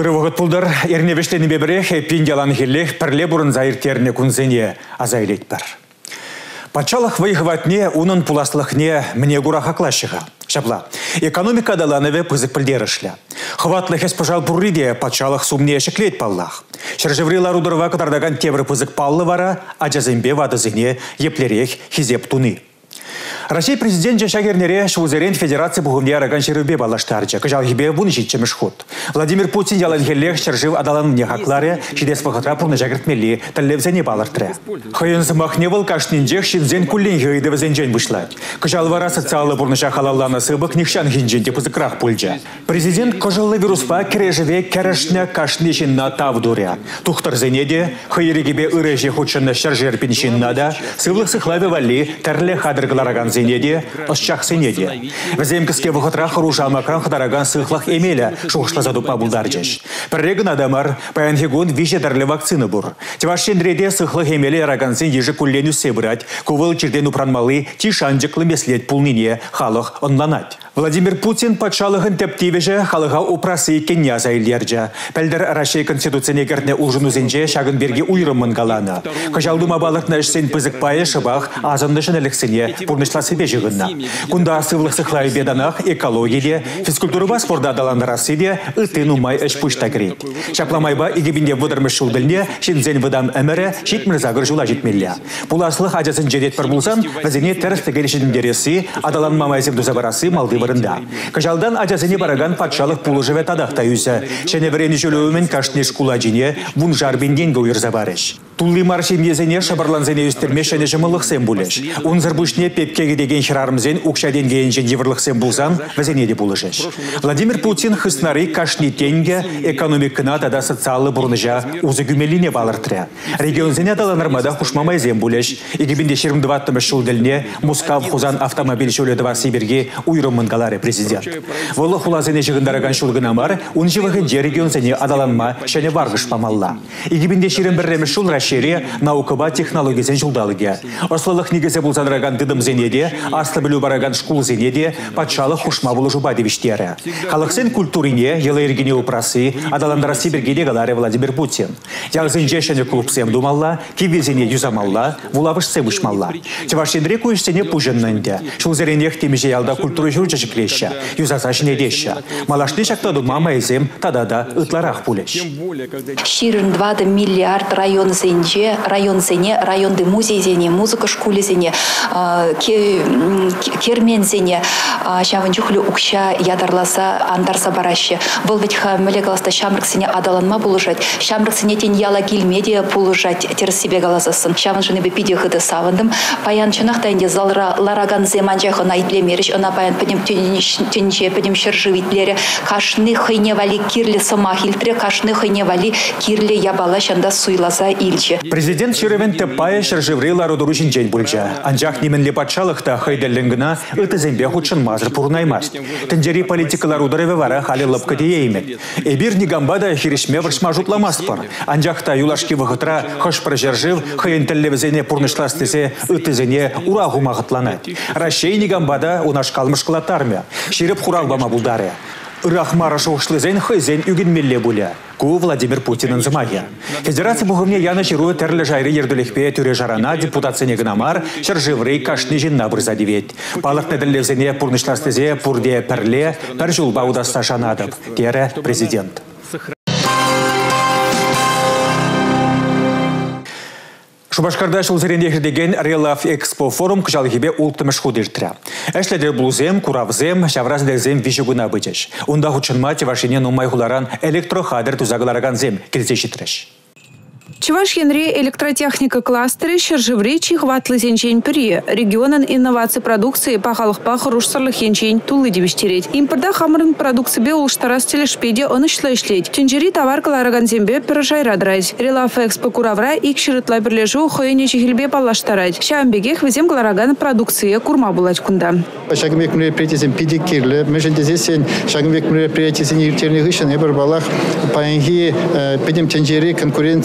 Ырывығыт пулдар, ерневештені бебірек, пиндялан хеллех, пірле бұрын заиртеріне күнзене азайлет бір. Патшалық вайғыватне, унын пуласлықне мне гураха клашыға. Шапла, экономика даланове пызык пілдерішля. Хватлых эс пожал бурриде, патшалық сумне шеклет паллах. Шаржеврила рудырва катардаган тевры пызык паллы вара, а жазымбе вадызыне еплерех хизеп туны. Россия президент Шагернере Шузерен Федерации Бугумне Араган Шерубе Балаштарча, Кажалхибе Буничичем Шхут. Владимир Путин Ялангелех Шержив Адалан Нехакларе, Шидес Пахатрапур на Жагертмели, Талевзене Балартре. Хайон Замахневал Кашнинджех Шинзен Кулинги и Девзенджен вышла. Кажалвара социалы Бурнаша Халалана Сыбак Нихшан Хинджин Депузакрах Пульджа. Президент Кожалла Вируспа Кережеве Керешня Кашнишин на Тавдуря. Тухтар Зенеде, Хайригибе Уреже Худшина Шаржер Пиншин Нада, Сывлых Сыхлаве Вали, Терле Хадр Зенеде, Ощах Сенеде. В земкаске выходрах руша макран хадараган сыхлах эмеля, шухшла задупа булдарджеш. Переган адамар, паянхигун вище дарле вакцины бур. Тивашен дреде сыхлах эмеля раганзен еже кулленю себрать, кувыл чердену пранмалы, тишанджеклы меслет пулнине, халах онланать. Владимир Путин патшалыгын тептивеже халыга упрасы кенья заилерджа. Пельдер Россия конституцияне гертне ужынузенже шагын берге уйрымын галана. Кажалдума балықна ішсен пызык пае шыбах азындышын әліксіне пурнышла себе жығынна. Кунда сывлық сықлай беданах экологиде, физкультурыба спорда даландарасыде ытын умай эш пушта грейт. Шапламайба игебінде выдырмыш шулдылне шинзен выдам әмірі шитмір загыр жула жетмелля. Пуласлық ажасын жедет бір болсан, вазіне теріс тегелешінің дереси, адаланмамайзем дузабарасы малды барында. Кажалдан ажасыне бараган патшалық пулы живет адақта үйсі. Шәне бірені жөлуімен кашнеш куладжине вун жарбенден гөйір забарыш. Тулли маршин езене шабарланзене үстерме шәне жымылық сен бұлеш. Унзыр бұшне пепкеге деген шырарымзен ұқшаден гейінжен еврлық сен бұлзан вазене де бұлышеш. Владимир Путин хыснары кашни тенге экономикына тада социалы бұрныжа узы гүмеліне балыртыря. Регионзене даланырмада хушмамай зен бұлеш. Егебінде 22 шылділіне Мускав хузан автомобиль шөледі васы берге уйрымын галары президент. Волы хулазене жығындараган шулгына бар, унжывығы де регионзене адаланма шәне барғыш памалла. Егебінде 21 шул Рашере наукыба технологизен жулдалыге. Ослылық негезе бұлзадыраган дыдым зенеде, аслы білу бараган шкул зенеде, патшалық хушма бұлы жұба девіштері. Халықсен культурине, елы ергене упрасы, адаландарасы бергеде галары Владимир Путин. Ялзен жешені клубсем думалла, кивезене юзамалла, вулавыш себышмалла. Тевашенре көйшсене пужыннынде. Шулзеренех темеже ялда культуры жүрчі жіклеші, юзасашыне деші. Малашны шақта дума майзем тадада ытларах пулеш. 22 миллиард район зенже, район зене, районды музей зене, музыка школе зене, кермен зене, шавын жүхлі ұқша ядарласа андарса барашы. Бұл бітіға мөлегаласта шамрық сене адаланма бұлыжат, шамрық сене тен яла келмеде бұлыжат, теріс себе галасасын. Шавын жыны бепиде қыды савындым, паян чынақтайынде залыра лараган земан жайқына айтлемеріш, она паян пәдім тенже, пәдім шыржы витлері, кашны хыйне вали кирлі сыма хилтре, кашны хыйне вали кирлі ябала шанда суйласа илче. Президент Шеревен теппая шыржыврила родорушин джейн бульджа. Анжақ неменле патшалықта хайдаллингына ыты зембе худшын мазыр пурнаймаст. Тенджери политикалар ударыве вара хали лыпка деймет. Эбир нигамбада хиришме варшма жутламаспар. Анжақта юлашки вғытра хош прожержив хайын телевизене пурнышластызе ытызене урагу мағытланат. Рашей нигамбада унаш калмыш кылатармя. Ширіп хуралбама булдаре. Рахмара шоушлызен хайзен үгінмелле буля. Ку Владимир Путин инзымагия. Федерация Бугумне яна шируя терлі жайры ерділікпе түре жарана депутацияне гынамар шыржыврей кашны жинна бұрзадивет. Палық неділевзене пурнышластызе пурде перле пір жулба удasta жанадып, дері президент. Шубашкарда шулзеренде деген Релав Экспо форум кыжалгебе ултымыш худыртыра. Эшледер блузем, куравзем, шавраздерзем вишугуна бычеш. Унда хучынма тевашине нумай хуларан электрохадыр тузагалараган зем келзешитреш. Чуваш Янри электротехника кластеры шыржыври чихватлы зенчень пюри. Регионын инновации продукции пахалықпа хұрушсарлық енчень тулы дебештерет. Импорда хамырын продукции бе улштарас телешпеде онышлы ишлет. Тюнжери товар калараган зембе пирожай радрайз. Релаф Экспо куравра ик шырытла бірлежу хойне чихилбе палаштарать. Шамбегех везем калараган продукции курма булать кунда. Шагымек мероприятиесен педикирлі. Межендезесен шагымек мероприятиесен ертеріне ғышын ебір балақ паянги педем тюнжери конкуренцияне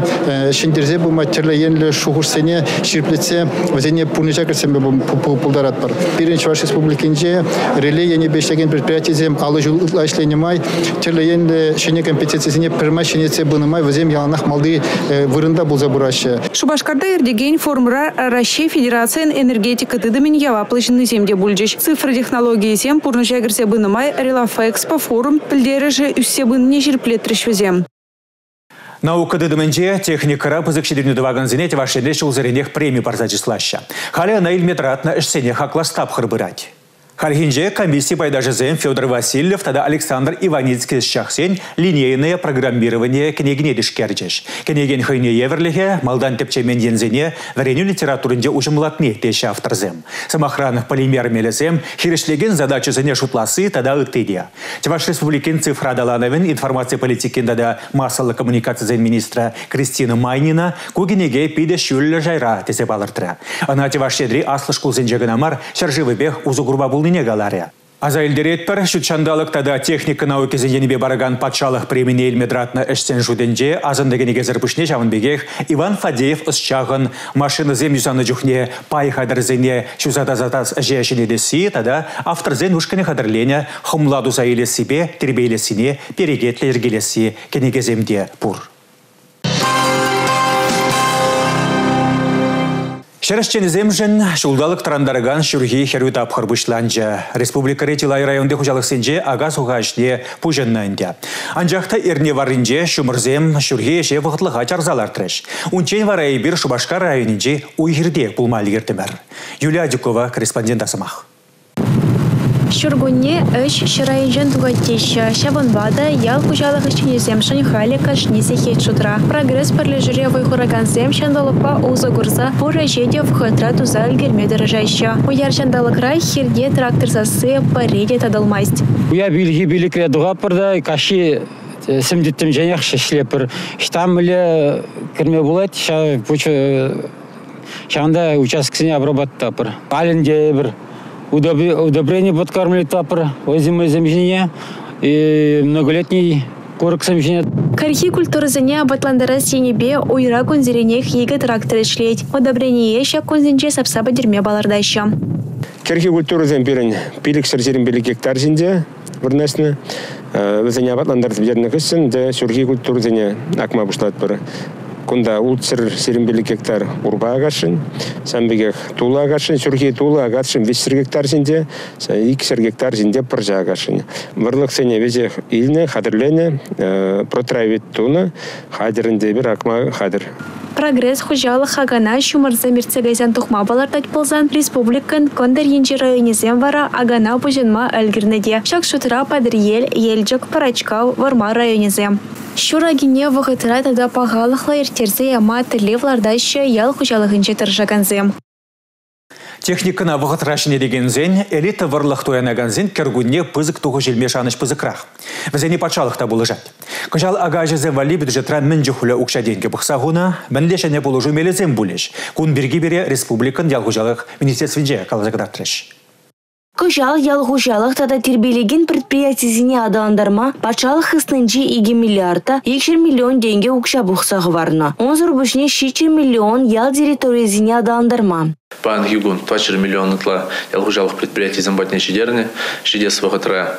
шиндерзе бұл матерлі енлі шуғырсене ширплетсе өзене пунежа кірсембе пулдарат бар. Бірінші Чуваш республикинже реле ене бештеген предприятиезем алы жыл ашленемай терлі енлі шене компетенциясыне пірма шенеце бұнымай өзем яланақ малды вырында бұл забырашы. Шубашкарда ердеген формура Россия Федерациян энергетика тыдымен яваплышын земде бульджиш. Цифр технологии зем пурныша кірсе бұнымай Релафэкспо форум пілдері же үссе бұнне жерплетріш везем. Наука дыдымынже техникара пызыкшедеріне дываган вашеде шулзаренех премию парзачислаща. Халя на ильметратна эшсене хакластап хырбырать. Хархинже комиссии пайдажызем Федор Васильев, тогда Александр Иваницкий шахсен линейное программирование книгне дишкерджеш. Книген хайне еверлихе, малдан тепчемен ензене, вареню литературынде ужымлатне теші авторзем. Самохранных полимер мелезем, хирешлеген задачу зене шутласы, тогда ыктыдия. Чуваш республикин цифра далановен, информация политикин тогда массовой коммуникации зен министра Кристина Майнина, кугенеге пиде шюлле жайра тесе балыртыра. Она чуваш щедри аслышкул зенжегенамар, шарживый бег узу груба был галария. Азайлдеретпер шутчандалық тада техника науки зенебе бараган патшалық премине эльмедратна эштен жуденже азындагенеге зірпішне жавынбегех Иван Фадеев ысчағын машина зем юзаны жүхне пай хадарзене шузатазатаз жешенедесі тада авторзен ушкіне хадырлене хымладу заиле себе тербейлесіне перегетле ергелесі кенеге земде пур. Шершченіземжін шулдалық тарандарыган шүргі хервит апхарбышланжа. Республика Ретилай районды хужалық сенже ага суғашне пужыннанде. Анжақта ерне варынже шумырзем шүргі еше вғытлыға чарзалар треш. Унчен варай бір Шубашкар районынже уйгірде пулмалы ертімер. Юлия Дюкова, корреспондент асымақ. Шургунне өш шырайынжын тугаттеща. Шабынбада ял кужалық ішченезем шынхали кашнисе хет шутра. Прогресс парлежире вайхураганзем шандалықпа узы гурза пора жеде в хытра туза өлгерме дырыжайща. Уяр шандалықрай херде трактор засы пареде тадалмайст. Уя билги биликре дуға пырда каши сімдеттім жәнеқ шешлепір. Штам үлі кірме болады, шағында учаскісіне обрабатта пыр. Алінде бір удобрение подкармливали тапор, озимое земление и многолетний корок земления. Кархи культурзыне батландары сенебе уйра кунзеренех еге трактор шлеть. Удобрение еща кунзенче сапсаба дерме балардаща. Кархи культурзен берен пилик сырзерин белик гектар зинде вырнасны. Вызыне батландар сберны кысын, да сюрги культурзене акма бушлат пыры. Кунда улцыр серимбелі гектар урба агашын, самбегех тула агашын, сюрхи тула агашын 5 гектар зинде, 2 гектар зинде пыржа агашын. Варлық сене везех илне, хадырлене, протравит туна, хадырынде бір акма хадыр. Прогресс хужалы хагана шумырзы мерцегайзан тухма балардать ползан республикан кондер енжи районезем вара агана бужынма әлгірнеде. Шак шутыра падырел, елжік парачкау варма районезем. Шурагине вғытыра тада пағалықла ертерзе яма тірлевлардайшы ял хужалығынче тұржаганзем. Техникана вғытырашыне деген зен, элита варлық тоянаган зен кергунне пызык туғы желме шаныш пызықрақ. Візені патшалықта болыжат. Күжал агажызы вали бюджетран мін жүхілі ұқша денге бұқсағуна, мінлешіне болыжу мелезем бұлеш. Күн бірге бере республикан ялғужалық министерственже қалазағыдаттырыш. Күжал ялғужалық тада тербелеген предприятизіне адаландарма патшалық хыснынжи 2 миллиарда 2 миллион денге ұқша бұқсағы варна. Онзыр бүшіне 6 миллион ял территоризіне адаландарма. Пан Югун 2 миллион ытла ялғужалық предприятий замбатне шедеріне, шедес вғытыра.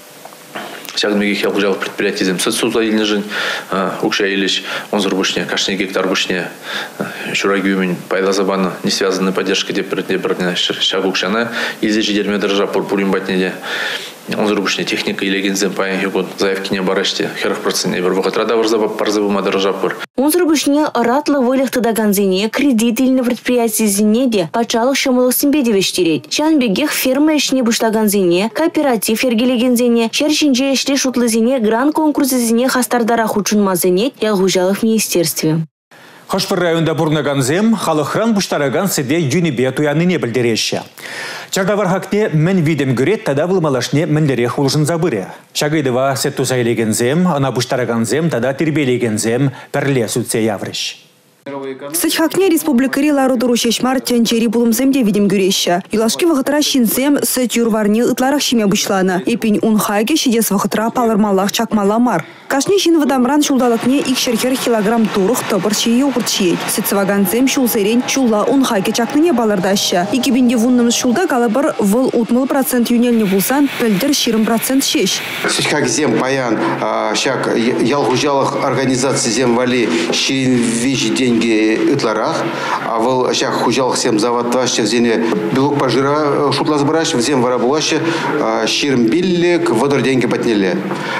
Сягнмеге ялғужалық предприятий зем сыцузла еліне жын, ұқша елеш, онзыр бүшіне, кашне гектар бүшіне, шурагюмен пайдазабаны не связаны поддержка деп бірден шаг ұқшана, елзе жедерме дыржа пурпурин батнеде. Онзыр бүшіне техника елегензем паян Югун заявкине бараште, херах процентне бір вғытрада парзабыма дыржа пур. Онзыр бүшіне ыратлы вылықты даганзине кредит иліне предприятизине де патшалық шамылық сімбеде вештерет. Шанбегех ферма ішіне бұштаганзине, кооператив ергелегензине, шершінже ешле шутлызине гран конкурсызине хастардара хучунмазине ялғужалық министерстве. Хошпыр районда бурнаганзем, халықран бұштараган сіде юнибе туяныне білдереші. Чардавар хакне мен видем гүрет, тада вылмалашне менлерех улжын забыре. Шагайдыва сетту зайлегензем, ана бұштараганзем, тада тербелегензем, перле сүтсе яврыш. Сычхакне республикари ларудыру шешмар тянчери булымземде видим гюреща. Юлашки вахытра шинзем сыт юрварни ытларах шиме бушлана. Эпин унхайге шидес вахытра палырмалах чакмаламар. Кашни шин вадамран шулдалыкне икшерхер килограмм турух топырчи йогурт шиет. Сыцваганцем шулсерен шулла унхайге чакныне балырдаща. Икибинде вуннымыз шулда калабыр выл утмыл процент юнельне булсан, пөлдір ширым процент шеш. Сычхак паян, шак ялгужалых организации земвали ширин вещи деньги ытларах, а выл шак хужалых сем заводтваще в зене белок пожира шутлас браш в зем варабулаще ширм биллик водор деньги потнели.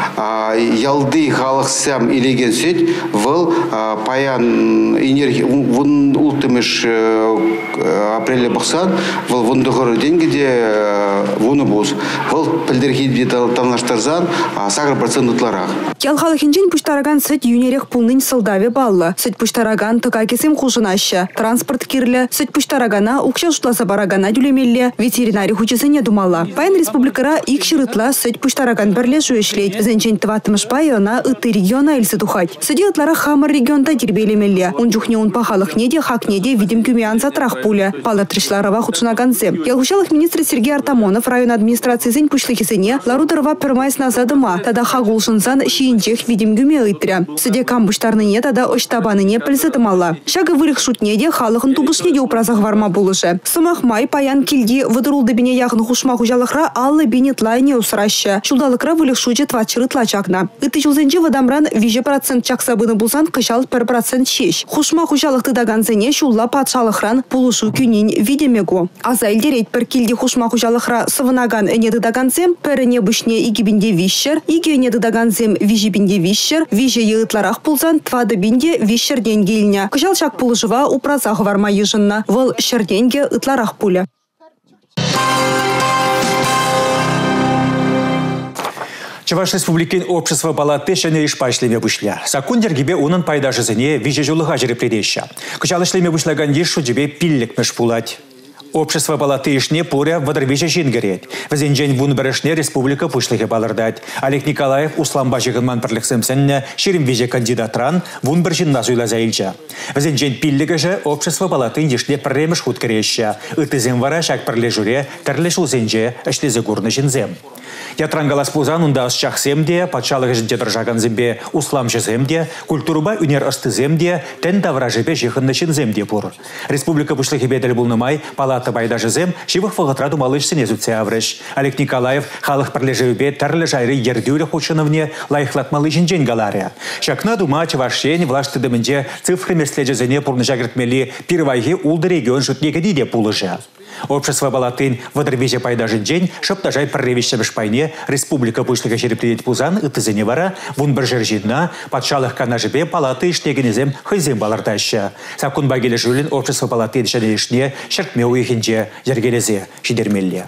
Ялды халых сам илеген сеть выл паян энергии вун ултымыш апреле бахсан выл вундухор деньги де вуны буз выл пілдерхи де тамнаштарзан сагр процент ытларах. Ялхалыхинчен пуштараган сыт юнерех пулнын сылдаве балла. Сыт пуштараган тыкакесем хушынаща. Транспорт кирле, сыт пуштарагана укша шутласа барагана дюлемелле. Ветеринарий хучесене думала. Паян республикара икширытла сыт пуштараган бірле жуешлейт. Зенчен тыватымыш пайона ыты региона эльсы тухать. Сыди ытлара хамыр регионда дербелемелле. Унчухне он пахалых неде, хак неде видим кюмиан затрах пуля. Палатришларова хучынаганзе. Ялгушалых министр Сергей Артамонов район администрации зень пушлыхисене ларудырова пермайс назадыма. Тада хагулшынзан шиинчех видим гюме ытря. Сыде камбуштарныне тада оштабаныне пыльсытымала. Шага вырых шутнеде халыхын тубышнеде упразах варма булышы. Сымахмай паян килди выдырулды бине яхны хушма хужалыхра аллы бинетлайне усраща. Шулдалыкра вылых шуче твачырытла чакна. Ыты жылзенче вадамран 20% чаксабыны булсан кышал 1% шеш. Хушма хужалыхты даганзене шулла патшалыхран пулышу күнин видемегу. Аза илдерет пір килди хушма хужалыхра сывынаган энеды даганзем піріне бішне игибинде вишшер, иги энеды даганзем вижибинде вишшер, виже йытларах пулсан твады бинде вишшер денгейлня. Кышал чак пулышыва упразах варма йыжынна. Выл шерденге ытларах пуля. Чуваш республикин общество палаты шене ишпашлеме бушля. Сакундер гибе унын пайдажызыне виже жулыға жерепледеща. Кычалышлеме бушлаган ешу жібе пиллікмеш пулать. Общество палаты ишне пуря вадрвиже жингерет. Везенжен вун берешне республика пушлыге балырдать. Олег Николаев усламба жығынман пірліксімсенне шерим виже кандидатран вун бір жинна зуйла заилча. Везенжен пилліге же общество палаты ишне пірремеш худ кереща. Үтізем вара шак пірле журе, тірле шулзенже ішлезе гурны жинзем. Ятрангалас пузан ундас чахсемде, патшалығы жінде дыржаган зембе услам жеземде, культуруба үнер ыстыземде, тен давра жебе жихынны шинземде пур. Республика пушлығы бедел булнымай, палата байда жезем, шивых вағытра думалыш сенезутсе аврыш. Олег Николаев халық пірлежевбе тәрлі жайры ердюлі худшыновне лайықлатмалы жинжен галария. Шакна дума чавашен влашты дымінде цифры меслежезене пурны жагртмели пирвайги улды регион жутнеге диде пулыжа. Общество балатын вадрвиже пайда жинжен шыптажай пірревище бішпайне республика пушлыға жерепледет пузан үтізіне вара вун бір жержинна патшалық канажыбе палаты іштегенезем хызем балардаща. Сакун багелі жүлін общество балатын және ішне шыртме уйхінже ергелезе шидермелле.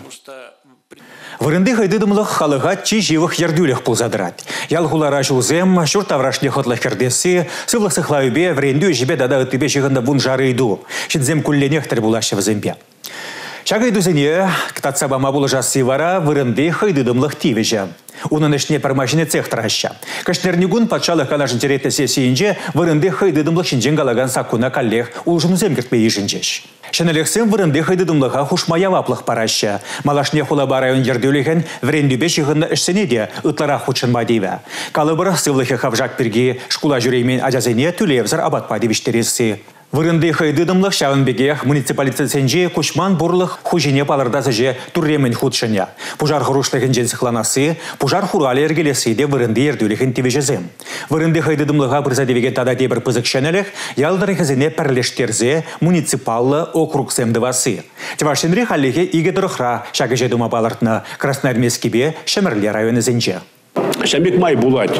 Вырынды хайдыдымлық халыға чи живых ердюлях пулзадырат. Ялгулара жулзем, шуртаврашне хотлах кердесі, сывлық сықлайбе, вренду жібе дада үтібе жығында вун жары иду. Шинзем күлленехтер булашы в зембе. Чагай дузене, ктатса бама булыжасы вара вырынды хайдыдымлық тивежа. Унын ішне пірмашыне цех траща. Кашнернигун патшалық канашын теретті сесейінже вырынды хайдыдымлық шинжен галаган сакуна каллех улжын земгіртпе ежінжеш. Шынелексен вырынды хайдыдымлыға хушмаяваплық параща. Малашне хула район ердюлеген врендюбе шығынны ішсенеде ытлара худшынма дейве. Калыбыр сывлығы хавжак бірге шкула жүреймен ажазене түлевзір абатпа девіштересі. Вырынды хайдыдымлық шавынбегех муниципалитетсенже кушман бурлық хужине палырдасы же турремен худшыня. Пужар хурушлығын женсіқланасы, пужар хурали ергелесі де вырынды ердюлігін тевежезем. Вырынды хайдыдымлыға бірзадевеге тада дебір пызық шенелік, ялдары хызіне пірлештерзе муниципаллы округсемдывасы. Тевашенри халлеге иге дұрықра шағы жедума палыртны Красноармейскебе Шемірле районы зенже. Шәмбек май булать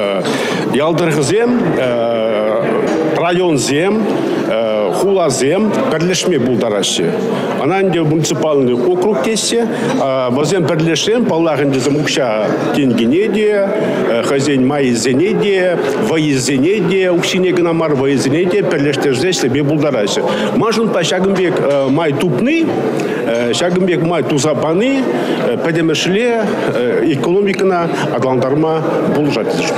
ялдырғызем, район зем, хула зем, пірлешме булдарашы. Ананде муниципальный округ тесе, возем пірлешем, паллағынде замукша тенгенеде, хазен май зенеде, вайызенеде, уксинегін амар вайызенеде, пірлештерзе себе булдарашы. Мажын па шагымбек май тупны, шагымбек май тузапаны, пәдемешле экономикана адландарма булжат.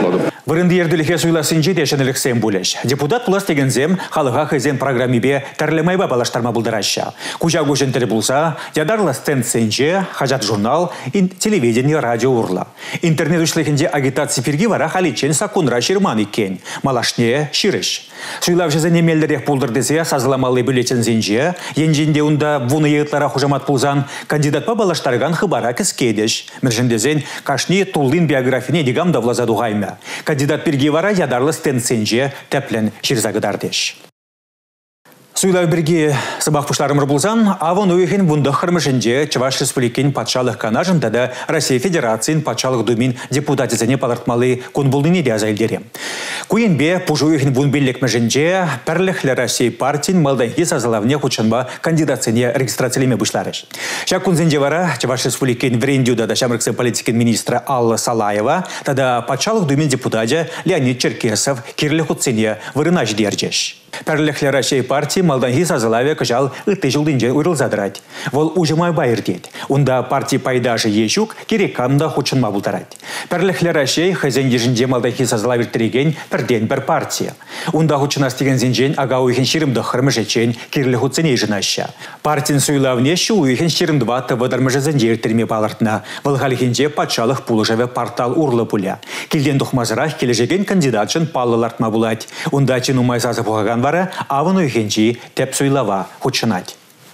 Вырынды ерділіге суйласын жетешін іліксен бөлеш. Депутат пулас дегензем халыға хызен программибе тәрлемайба балаштарма бұлдыраща. Кужа көшін тілі бұлса, ядарлы стенд сенже, хажат журнал, телевидение, радио урла. Интернет үшлігінде агитация фирги вара халичен сакунра шерман екен. Малашне ширыш. Суйлав жызы немелдерек бұлдырдызе сазыламалы бюллетен зенже, енжінде унда вуны еғытлара хужамат пулзан, кандидатпа балаштарган хыбара кіскедеш. Міржіндезен кашни туллин биографине дегам да влазаду гайма. Кандидат пирги вара ядарлы стенд сенже тәплен ширзагыдардеш. Суйлав бірге сыбақ пұшларым рыбылзан, авон өйхен бұнды қырмышынде Чуваш Республикин патшалық канажында да Россия Федерациян патшалық думин депутатизіне палыртмалы күнбулдыне де азайлдері. Күйенбе пұжы өйхен бұн беллек мәжінде пәрліхлі Россия партиян малданхи сазалавне құчынба кандидацияне регистрациялеме бұшларыш. Шак күнзенде вара Чуваш Республикин врендюда да Шамрыксын политикин министра Алла Салаева, тада патшалық думин депутатя Леонид Черкесов кирлі құтсене вырынаш дерджеш. Пәрліхлі Россия партия малданхи сазалаве кыжал үтті жылдынже үрілзадырать. Вол ужымай байыр дед. Унда партия пайдажы ешук керек камда хучынма бұлтарать. Пәрліхлі Россия хызен ежінде малданхи сазалаве тіреген бірден бір партия. Унда хучынас деген зенжен ага уйхен шерімді қырмы жечен кирлі хутсене жынаща. Партиян суйлавне шу уйхен шерімді ватты вадармыжы зенжер терме балыртна. Вол халихенже патшалық пулыжаве портал урлы пуля. Келден дұхмазырақ кележеген кандидатшын паллылартма булать. Унда чин умай сазы бұғаған вара авын уйхенжи тәп суйлава хучынать.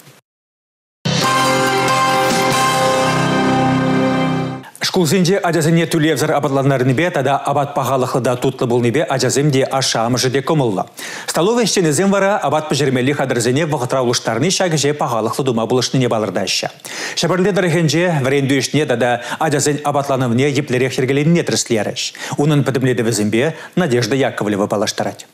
Шкулзенде ажазыне түлевзір абатланарыныбе, тада абат пағалықлыда тутлы болныбе ажазымде ашамыжыде көмылла. Столовый штенезем вара абат пожермелі қадырзене вғытраулыштарны шагыже пағалықлы дума бұлышныне балырдаща. Шабірле дәрігенже вренду ішне тада ажазын абатланывне еплерек хергеленіне тірслеріш. Унын пөдімледі візімбе Надежда Яковлева балаштарать.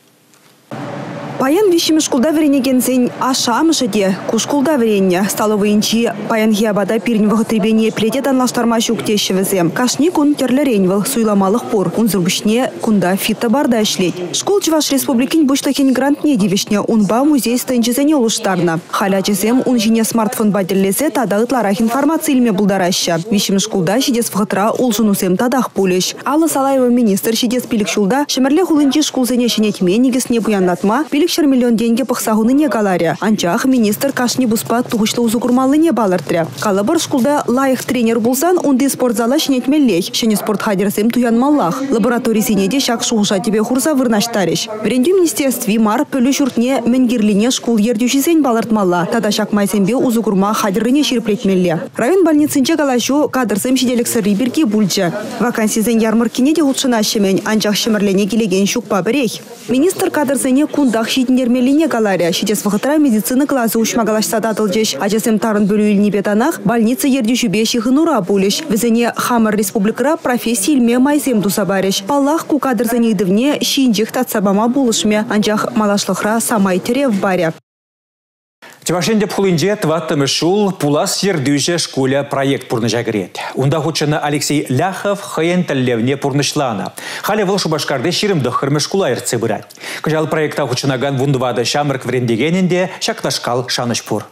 Паян вишімі шкулда веренеген зен ашамышы де кушкулда веренне. Столовыйынчи паян хиабада пирін вғытребене плетет анлаштарма жүктеші візем. Кашни күн терлеренвіл суйламалық пор. Унзырбышне күнда фитта барда ішлет. Школ Чуваш Республикин бұштахен грант не девишне унба музей стенчізене олыштарна. Халя жезем ун жіне смартфон бадерлесе тадағытларах информация илме бұлдараща. Вишімі шкулда шидес вғытра улжынусем тадақ пулеш. Алла Салаева министр шидес пилік шулда шымірле хулынчи шкулзене шенетме негісне буянлатма пилік миллион деньги пахсагуны не галаря. Анчах министр кашни буспа тугышлы узукурмалы не балыртря. Калабар шкулда лайық тренер булсан, унды спортзала шенетмеллех. Шене спорт хадерсем туянмаллах. Лабораторий синеде шак шуғыша тебе хурса вырнаштариш. Вренду министерстви мар пөлі шуртне менгирлине шкул ердюшисен балыртмалла. Тада шак майсембе узукурма хадерыне ширплетмелле. Район больницынче галашу кадрсем шеделексі риберки бульча. Вакансизен ярмаркине де лучшына шемен, анчах шемерлене келеген шукпа бірех. Министр кадрсене кундах нермелине галаря. Шидес вғытра медицина классы ушмагалашса датылжеш. Ажасем тарын бөлі үліне бетанах больница ердюшубе шихынура булеш. Візіне Хамар республикара профессия илме майзем дусабареш. Паллах ку кадрзане идывне шинжих татсабама булышме. Анжах малашлықра самай терев баря. Чувашенде пхулинже тваттымы шул пулас ердюже школя проект пурныжа кірет. Унда хучыны Алексей Ляхов хыен тәллевне пурнышлана. Халі выл шубашкарды ширымды хырмы шкула ерце бұрат. Күжал проекта хучынаган вундывады шамырк врендегенінде шакташкал шанышпур.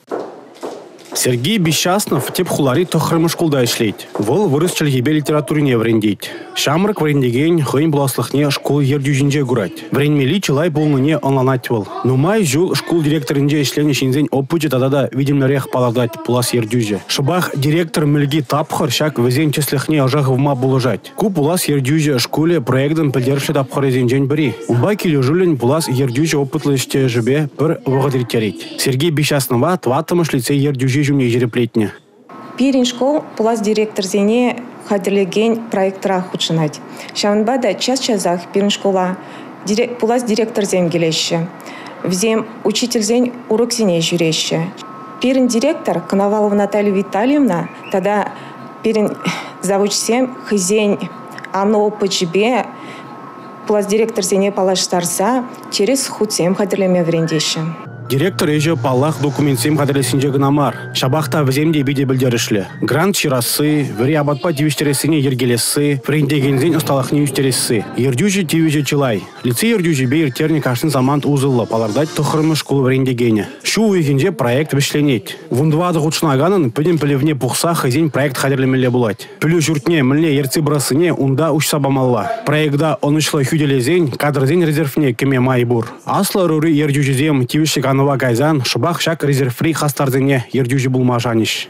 Сергей Бесчастнов теп хулари тохрымы шкулда ишлейт. Вол вырыс чілгебе литературине врендейт. Шамрык врендеген хыйн буласлықне школ ердюжінже гурать. Вренмели чылай болныне онланать вол. Нумай жул школ директоринже ишлені шинзен оппучы тадада видимнорех паладать пулас ердюже. Шыбах директор мілги тапхыр шак візен чесліхне ажағывма булыжать. Ку пулас ердюже школе проектын пілдерші тапхыр ezенжен біри. Унбай келі жүлін пулас ердюже опытлы іште жібе бір вғадыртерет. Сергей Бесчастнова тватымыш лицей ердюже жүмне жереплетне. Пирин школ пулас директор зене хадерлеген проекттара хучынать. Шаванбада час-часах пирин школа пулас директор зен келеші. Взем учитель зен урок зене жүреші. Пирин директор Коновалова Наталья Витальевна тада пирин завучсем хызен ано опычбе пулас директор зене палаштарса через хутсем хадерлеме врендеші. Директор еже паллах документсем қадірлесінже гынамар. Шабақта віземде беде білдерішлі. Грант ширасы, вірі абатпа тивіштересіне ергелесі, френдегензен ұсталақны үстересі. Ердюжі тивіже чылай. Лицей ердюжі бе ертерні кашын замант узылы, палардать тұқырымы школы врендегені. Шу уйгенже проект бішленет. Вундвады ғучынаганын пөден пілевне пұқса хызен проект қадірлемелі бұлать. Пілі жүртне мүлне ерцы бұрасыне унда үш сабамалла. Проектда онышлы хүделезен, кадрзен резервне кеме майбур. Аслы рұры ердюжізем тивіші Нова Гайзан, шыбақ шак резервфри хастарзыне ердюжі булмажаныш.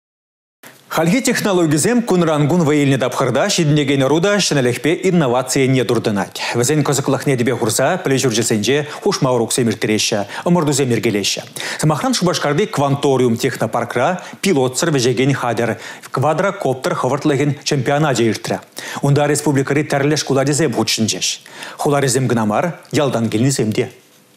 Халги технологизем кунрангун ваилне дапхырда шиднеген руда шынелехпе инновация не дурдынать. Везен козыклахне дебе хурса, плечуржесенже хушмаурук семиртереща, омордузе мергелеща. Самахран Шубашкарды кванториум технопаркра пилотсыр вежеген хадер квадрокоптер ховартлеген чемпионаде иртра. Унда республикари тәрлеш куладезем худшынжеш. Хуларезем гнамар ялдан келнесемде.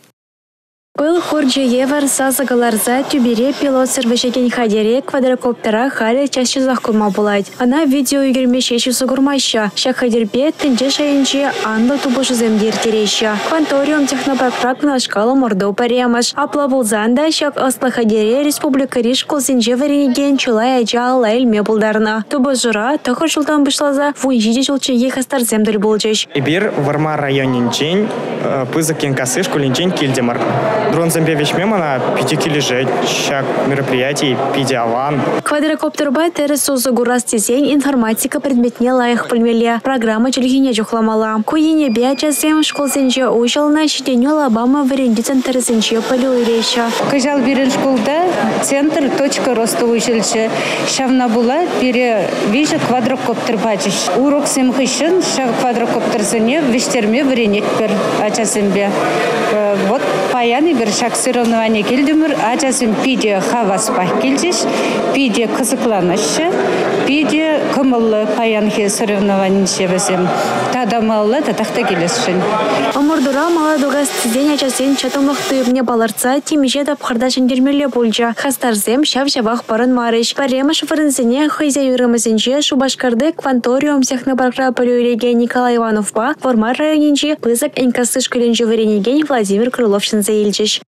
Был хорджи евар сазагаларза тюбере пилот сервешеген хадере квадрокоптера хали чаще захкурма булать. Она видео игермешечу сугурмаща. Шак хадербе тенже шайынче анлы тубушу земдер тереща. Кванториум технопаркрак на шкалу мордо паремаш. Аплабулзанда шак аслы хадере республика ришкул сенже варенеген чулай ажа лайл мебулдарна. Тубужура тохыр жылдан бышлаза вунжиде жылчы ехастар земдер булчеш. Ибир варма районинчен пызыкен касы школинчен кильдемар. Дронзембе вещмемана 5 килежет, щак мероприятий, пидиалан. Квадрокоптерба тересузу гурастизень информатика предметне лайых пульмеле. Программа чельгине жухламала. Куине биачасем школзенже ужална щитеню лабама варенди центр зенже полюиреща. Кажал бирен школда центр точка роста ужельче. Шавна була пере вижу квадрокоптер бачиш. Урок семхышын шав квадрокоптер зене вештерме варенек пер ачасембе. Вот паяны bir şak sıralnavanya keldimir. Acasın pide havaspah keldиш, pide kızıklanışı, pide kımıllı payanki sıralnavanya şebesem. Tadamallı da tahta gelişsin. Amurdura maladugaz tizden acasın çatımlıqtığımne balarca timije dapqırda jendermele bolca. Hastarzem şav-şavaq barın marış. Parema şıfırınzine hıyza yürümüzінже Шубашкарды кванториум технопаркра полюреген Николай Ивановпа, Формар районинче пызык энкасы школенже варенеген Владимир Крыловшин заилчеш.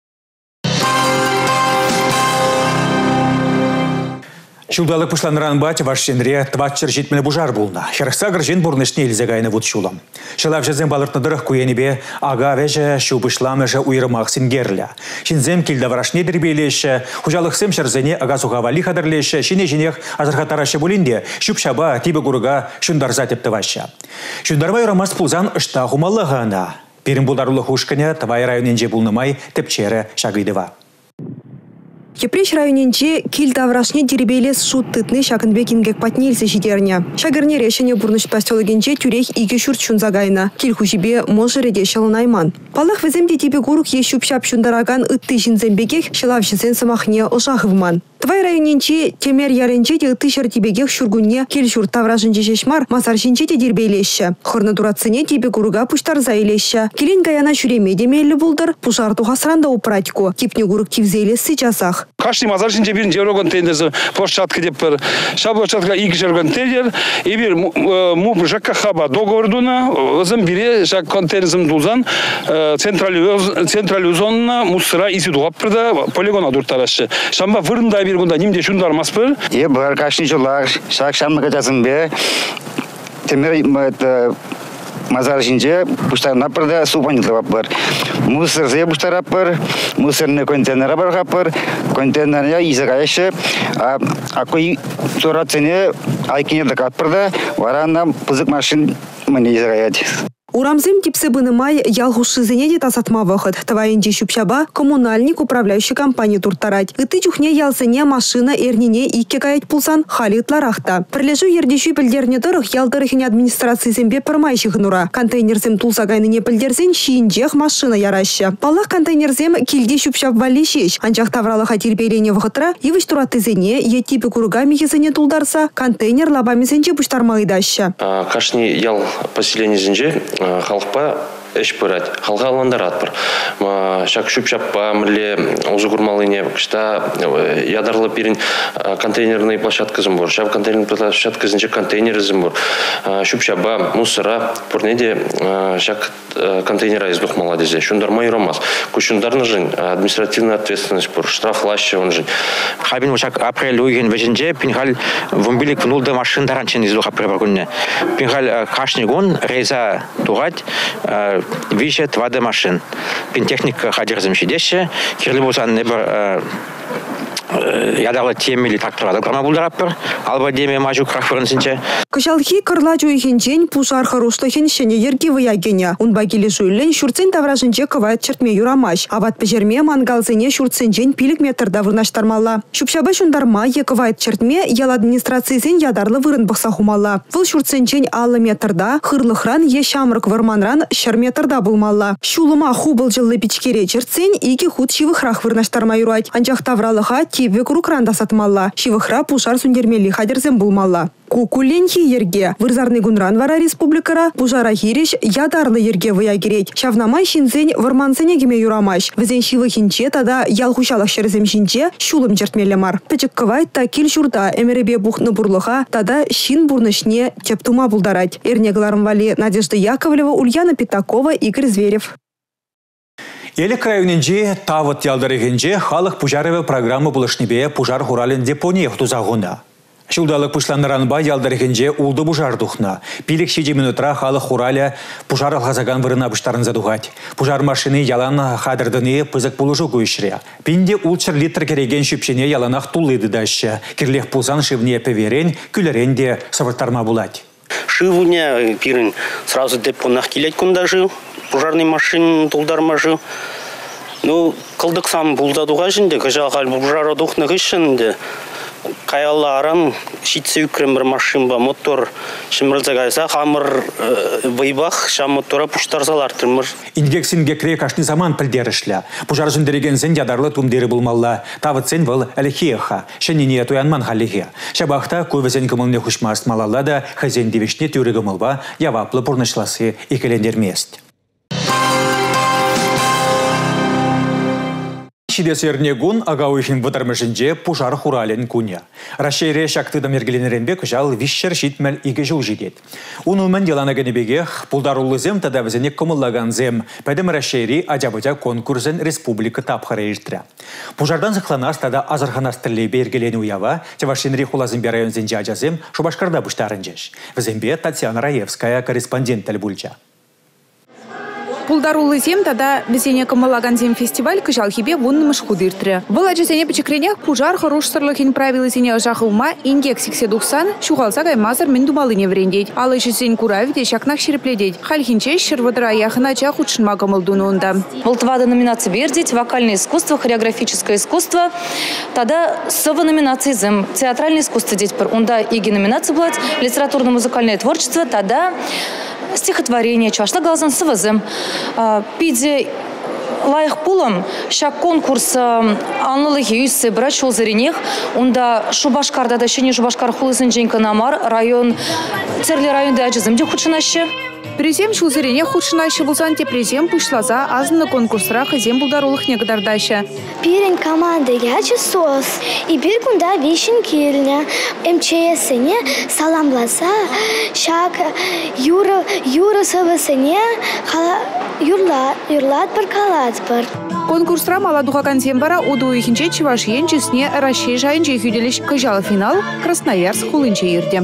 Шулдалық пұшланыран бәті вашшенре тватчыр жетмелі бұжар болна. Шарықсағыр жен бұрнышне елзегайны бұд шулам. Шылап жазен балыртныдырық көйенебе ага вәжі шу бұшлам әжі ұйырымақ сенгерлі. Шинзем келді варашне дірбейлеші, хұжалықсем шарзене ага суғавали қадырлеші, шине женех азырхатарашы болинде, шүп шаба тибі ғұрыға шундарза тепті ваша. Шундарва ұйрамас пұлзан ұшта ғумалығана. Перін бұлдарулы хұшқыне тавай районенже бұлнымай тепчері шағыдыва. Епреш районенче кил таврашне дербейлес шут тытны шакынбек ингек патнелсе жидерне. Шагырне решение бурныш пастелыгенче тюрех иге шурт шунзагайна. Кил хужибе можереде шалынайман. Палах веземде тебе гурук ешуп-шап шундараган ытты жинзембекех шылав жинзен самахне ошахывман. Твай районенче темер яренче де ытты шартибегех шургунне кил шурт таврашынче шешмар масар шинче де дербейлеші. Хорны дурацыне тебе гуруга пуштар заилеші. Килин гаяна шуреме демелі булдар пушарту хасранда упратьку. Кипне гурук кивзейлесі жасах. Каждый мазар шинче бирин жер контейнер площадка деп бір. Ша площадка игі жер контейнер. И бир му ЖКХ-ба договордуна өзім бире жак контейнерзім дузан централизонна мусыра изи дуғап бірді полигона дұрттарашы. Шамба вырында бир гунда немде шундар мас бір. Бір кашни жылар шак шамы качасын бе. Темер мазар шинче буштарына бірді супанилы бар. Мусорзе буштара бар, мусорный контейнер бар, контейнерне изагайшы, акой сурацыне айкине дакат бірді, варана пызык машин міне изагаят. Урамзем типсы бынымай ялгушызыне де тасатма вахыт. Твайынде шупшаба коммунальник управляющий компания туртарать. Ыты чухне ялсыне машина эрнине икке каять пулсан халитларахта. Прилежу ердещу пілдерне дырых ялдырыхіне администрации зембе пырмайших нура. Контейнерзем тулсагайныне пілдерзен шиинжех машина яраща. Палах контейнерзем килде шупшап валишеш. Анчах тавралаха тербейлене вахытра ивыш туратызыне етипі кургами езыне тулдарса контейнер лабамезенче буштармайдаща. Кашни ял поселение зенже халықпа эш пырать, халга аландарат бар. Шак шупшаппа, мле уже гурмалыне, кышта ядарлы пирин контейнерный площадка зимбор. Шап контейнерный площадка зинче контейнеры зимбор. Шупшаппа, мусора, порнеде шак контейнера издух молодезе. Шундар майромас. Кушундар нажин административная ответственность пор, штраф лаще он жин. Хабин шак апрель уйген веженже пинхал вумбилик внулда машин даранчен издух апрель гунне. Пинхал кашнигун рейза тугать вище тваде машин. Пинтехника хадерзем шидеше, кирлибусан небер ядарлы темели тракторада грама булдараппыр, алба деме мажу крахференсинче. Кышалхи кырлачу ихенчен пушар харушлыхен шене ерги ваягене. Унба келешуйлен шурцен тавражынче кывает чертме юрамаш. Ават пежерме мангалзене шурценчен пилик метрда вырнаштармалла. Шупшаба шундарма кывает чертме ял администрациясен ядарлы вырын бақса хумалла. Выл шурценчен аллы метрда хырлыхран е шамрык варманран шар метрда булмалла. Шулыма хубыл жылы пичкере чертсен ики худ шивыхрах вырнаштарма юрать. Анчах тавралыха тибе курукран сатмалла. Шивыхра пушар сундермели хадерзем булмалла. Кукуленхи ерге. Вырзарный гунран вара республикара пушара хириш ядарлы ерге ваягереть. Шавнамай шинзень вармансене геме юрамаш. Везен шивы хинче тада ялхушалах шерзем шинче шулым чертмелемар. Печек кывайт та кил шурда эмеребе бухны бурлыха тада шин бурнышне тептума булдарать. Эрнегларым вали Надежда Яковлева, Ульяна Питакова, Игорь Зверев. Елік районенже тавыт ялдырыгенже халық пужаровы программы бұлышнебе пужар хурален депоне тұзағына. Шылдалық пұшланыранба ялдырыгенже улды пужар дұхна. Пилік 7 минутра халық хураля пужар алғазаган вырына бұштарын задуғать. Пужар машины ялан хадырдыны пызық бұлыжу көйшірі. Пинде улчыр литр кереген шүпшене яланақ тулыды дашы. Кірлех пулсан шывне певерен, күлеренде савыртарма булать. Шивуне пирин сразу депонах келет кунда жил. Пожарный машин тулдарма жил. Ну, кылдык сам булдадуга жинде, кажагал пожара духны гышынде. Каялла арам шитсе үкрем бір машин ба мотор шымрылзагайса хамыр вайбах шам мотора пуштарзалар тырмыр. Ингексин гекре кашни заман пілдерішля. Пожар жүндереген зен ядарлы тумдері булмалла. Тавыт сен выл әліхеха. Шәніне туянман халихе. Шабақта көвізен кымылне хушмаст малалла да хазен девишне тюрі гымылба яваплы пұрнышласы екелендермест. Шидесерне гун агауихин вытармышынже пужар хурален куня. Рашейре шактыдам ергеленеренбе күжал вишшер шитмел иге жыл жидет. Унумен деланагенебегех пулдарулызем тада візене кымыллаган зем пәдім рашейри аджабыжа конкурсен республика тапхары ертірі. Пужардан зықланас тада азарханас тірлейбе ергелені уява, тевашинри хулазымбе районзенже аджазем Шубашкарда бұштарынжеш. Візембе Татьяна Раевская корреспондент тәлбульча. Пулдарулы зем тада бізене кымылаган зем фестиваль кыжалхибе вуннымыш худыртыры. Бұл ажызене пічекренек пужар хорошсырлыхин правилызене ажақылма ингек сиксе дұқсан шуғалса гаймазыр мен думалыне врендеть. Алы жүзен куравиде шакнақ шерепледеть. Хальхинче шырвадыра яхына ача худшынма кымылдуны онда. Бұл твада номинация бердеть, вокальное искусство, хореографическое искусство. Тада сова номинации зем, театральное искусство деть пар. Онда иги номинация была, литературно-музыкальное творчество, тада стихотворение, чувашла галазан сывазым. Пиде лайық пулым, шак конкурс анлылығы үйсі бірат шол зіренех, онда Шубашкарда да шене Шубашкар хулысын женька намар, район, церлі районда әжізімде худшынашы. Презем шулзерене худшынашы болсан те презем пышлаза азынны конкурсыра хызем булдарулық негдардашы. Пирен командыге ачы сос, и бір күнда вишін келіне, МЧСіне саламласа, шак юры сывысыне юрлат бір калат бір. Конкурсыра маладуға консем бара уду ихинче Чувашиен чесне Рашей жайынче хүделіш кыжалы финал Красноярск хулынче ерде.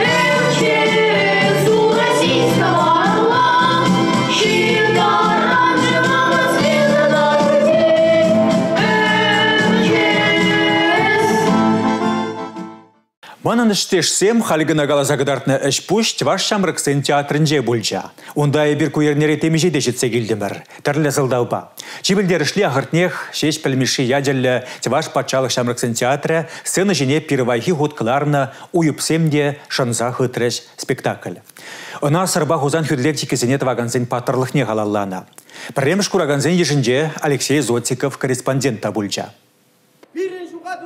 Манан іштешсем, халігіна галазагыдартны іш пұш Чуваш Шамрыксын театрынже бұлжа. Онда бір көйернері темежеде жетсе келдімір. Тірлі зылдауба. Чибілдерішлі ағыртнех, шеш пілмеші ядерлі Чуваш патшалық Шамрыксын театры сцена жене пирвайхи хуткыларны уйыпсемде шынза хытрыш спектакль. Она сырба хузан хүдлектикізіне тваганзен патырлықне ғалаллана. Піреміш күраганзен ежінде Алексей Зотиков корреспондент табылжа.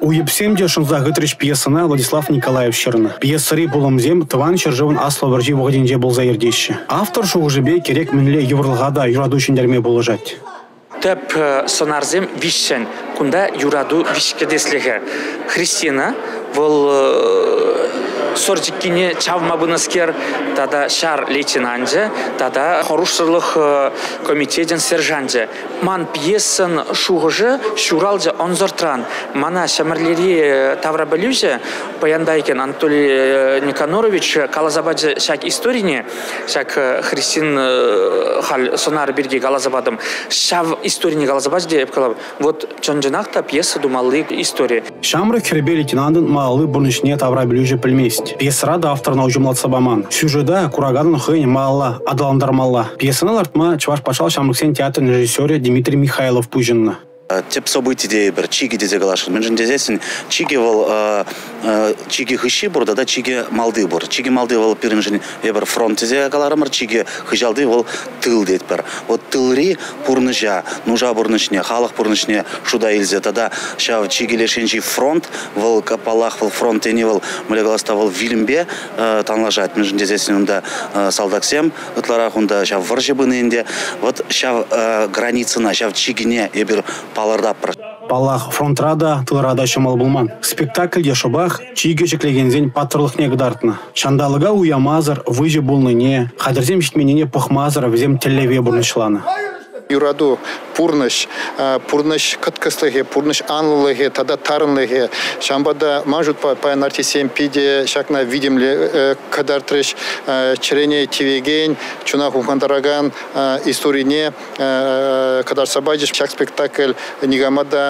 Уйыпсем шынза гытрыш пьесына Владислав Николаев шырны. Пьесари болымзем тыван шыржывын аслы варжи вғаденже болза ердеші. Автор шуғыжыбе керек мінле еврлғада юраду үшіндерме болыжать. Тәп сонарзем вишен, кунда юраду вишкедеслеге. Христина был сордиккине чавмабыныскер, тада шар лейтенанте, тада хорушсырлых комитетен сержанте. Ман пьесын шуғыжы шуралды онзортран. Мана шамарлери таврабалюзе, паяндайкен Анатолий Никанорович калазабады шак историне, шак Христин хал сонар бирге калазабадым. Шав историне калазабады деп калаб. Вот чонжынақта пьеса думалы история. Шамры хербе лейтенантын малы бұрнышне таврабалюзе пілмест. Пьесарада авторна ужымлатса баман. Сюжеда кураганын хыйн мала адаландармалла. Пьесаны лартма чуваш пашал Шамрыксен театрын режиссёре Дмитрий Михайлов пужынна. Теп событий бір чиги дезе галашын. Мен жын дезесін чиги вал чиги хыщи бұр, да чиги малды бұр. Чиги малды вал пирин жын ебір фронт дезе галарымыр, чиги хыжалды вал тыл дейт бір. Вот тылри пурныжа, нужа бұрнышне, халық бұрнышне шуда илзе. Тада шав чиги лешенжи фронт, вал капалах вал фронт ени вал мөлегаласта вал вилімбе танлажат. Мен жын дезесін онда салдаксем, ытларах онда шав варжебыны енде. Вот шав границына, шав чигине ебір палардапыр. Палах фронтрада, тылрада шамал булман. Спектакльде шобах чиге чеклегензен патырлық негдартна. Шандалыга уямазыр, выжи булныне, хадырзем шитменене пухмазыр, взем телеве бурнышланы. Юраду пурныш кыткыслыге, пурныш анлылыге, тада тарынлыге. Шамбада мажут паян артисем пиде, шакна видимле кадартрыш, черене тивеген, чуна хухандараган историне, кадар сабайдыш, шак спектакль нигамада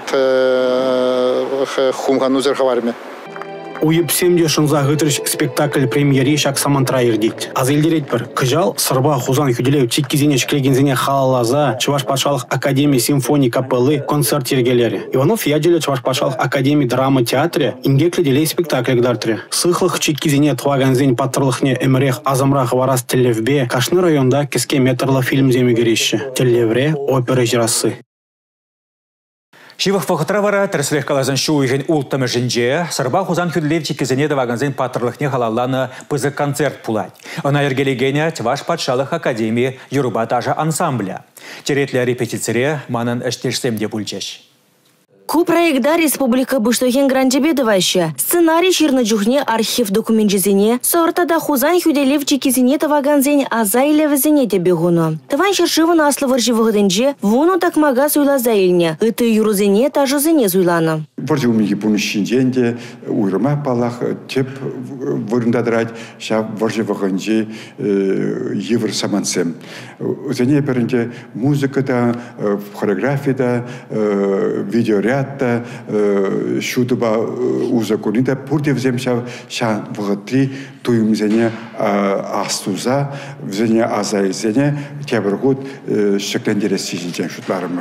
хумганузер хаварме. Уйыпсемде шынза гытрыш спектакль премьери шак самантра ердейт. Аз елдерет бір. Кыжал, сырба, хузан хүделеу, чиккизене шклегензене халалаза, Чуваш патшалық академии симфонии капеллы, концерт ергелері. Иванов яделе Чуваш патшалық академии драма театре, ингекле делей спектакль гдартре. Сыхлых чиккизене тваганзен патырлыхне эмрех азамрах варас телевбе, Кашны районда кеске метрлы фильм земегерещи. Телевре, опера жирасы. Шивах фохотравара тірсілік қалазын шу үйген ұлттымы жінже, сырба хузан хүдлевчі кезіне давағанзен патырлықне халалланы пызы концерт пулать. Она ергелегене Чуваш патшалық академии Юруба тажа ансамбля. Теретлі репетицире манын әштешсемде бүлчеш. Ку проекта республика Буштоген гранжебедоваща. Сценарий ширны жухне архив документжизене, сортада хузан хүделев чекизене таваганзен азайлевізене дебегуну. Таван шершивын аслы варживығыденже, вуну такмага суйла заилне, ыты юрузене тажызене суйланы. Варжи умеги пунышчинденде, уйрыма палах, теп вырындадырать, ша варживығынже евр самансем. Зене перенде музыкада, хореографияда, видеоряд, шудыба узаконида пурде вземся шан вғытри туйымзене астуза, взене азайзене тебіргуд шеклендерес сижінчен шутларымы.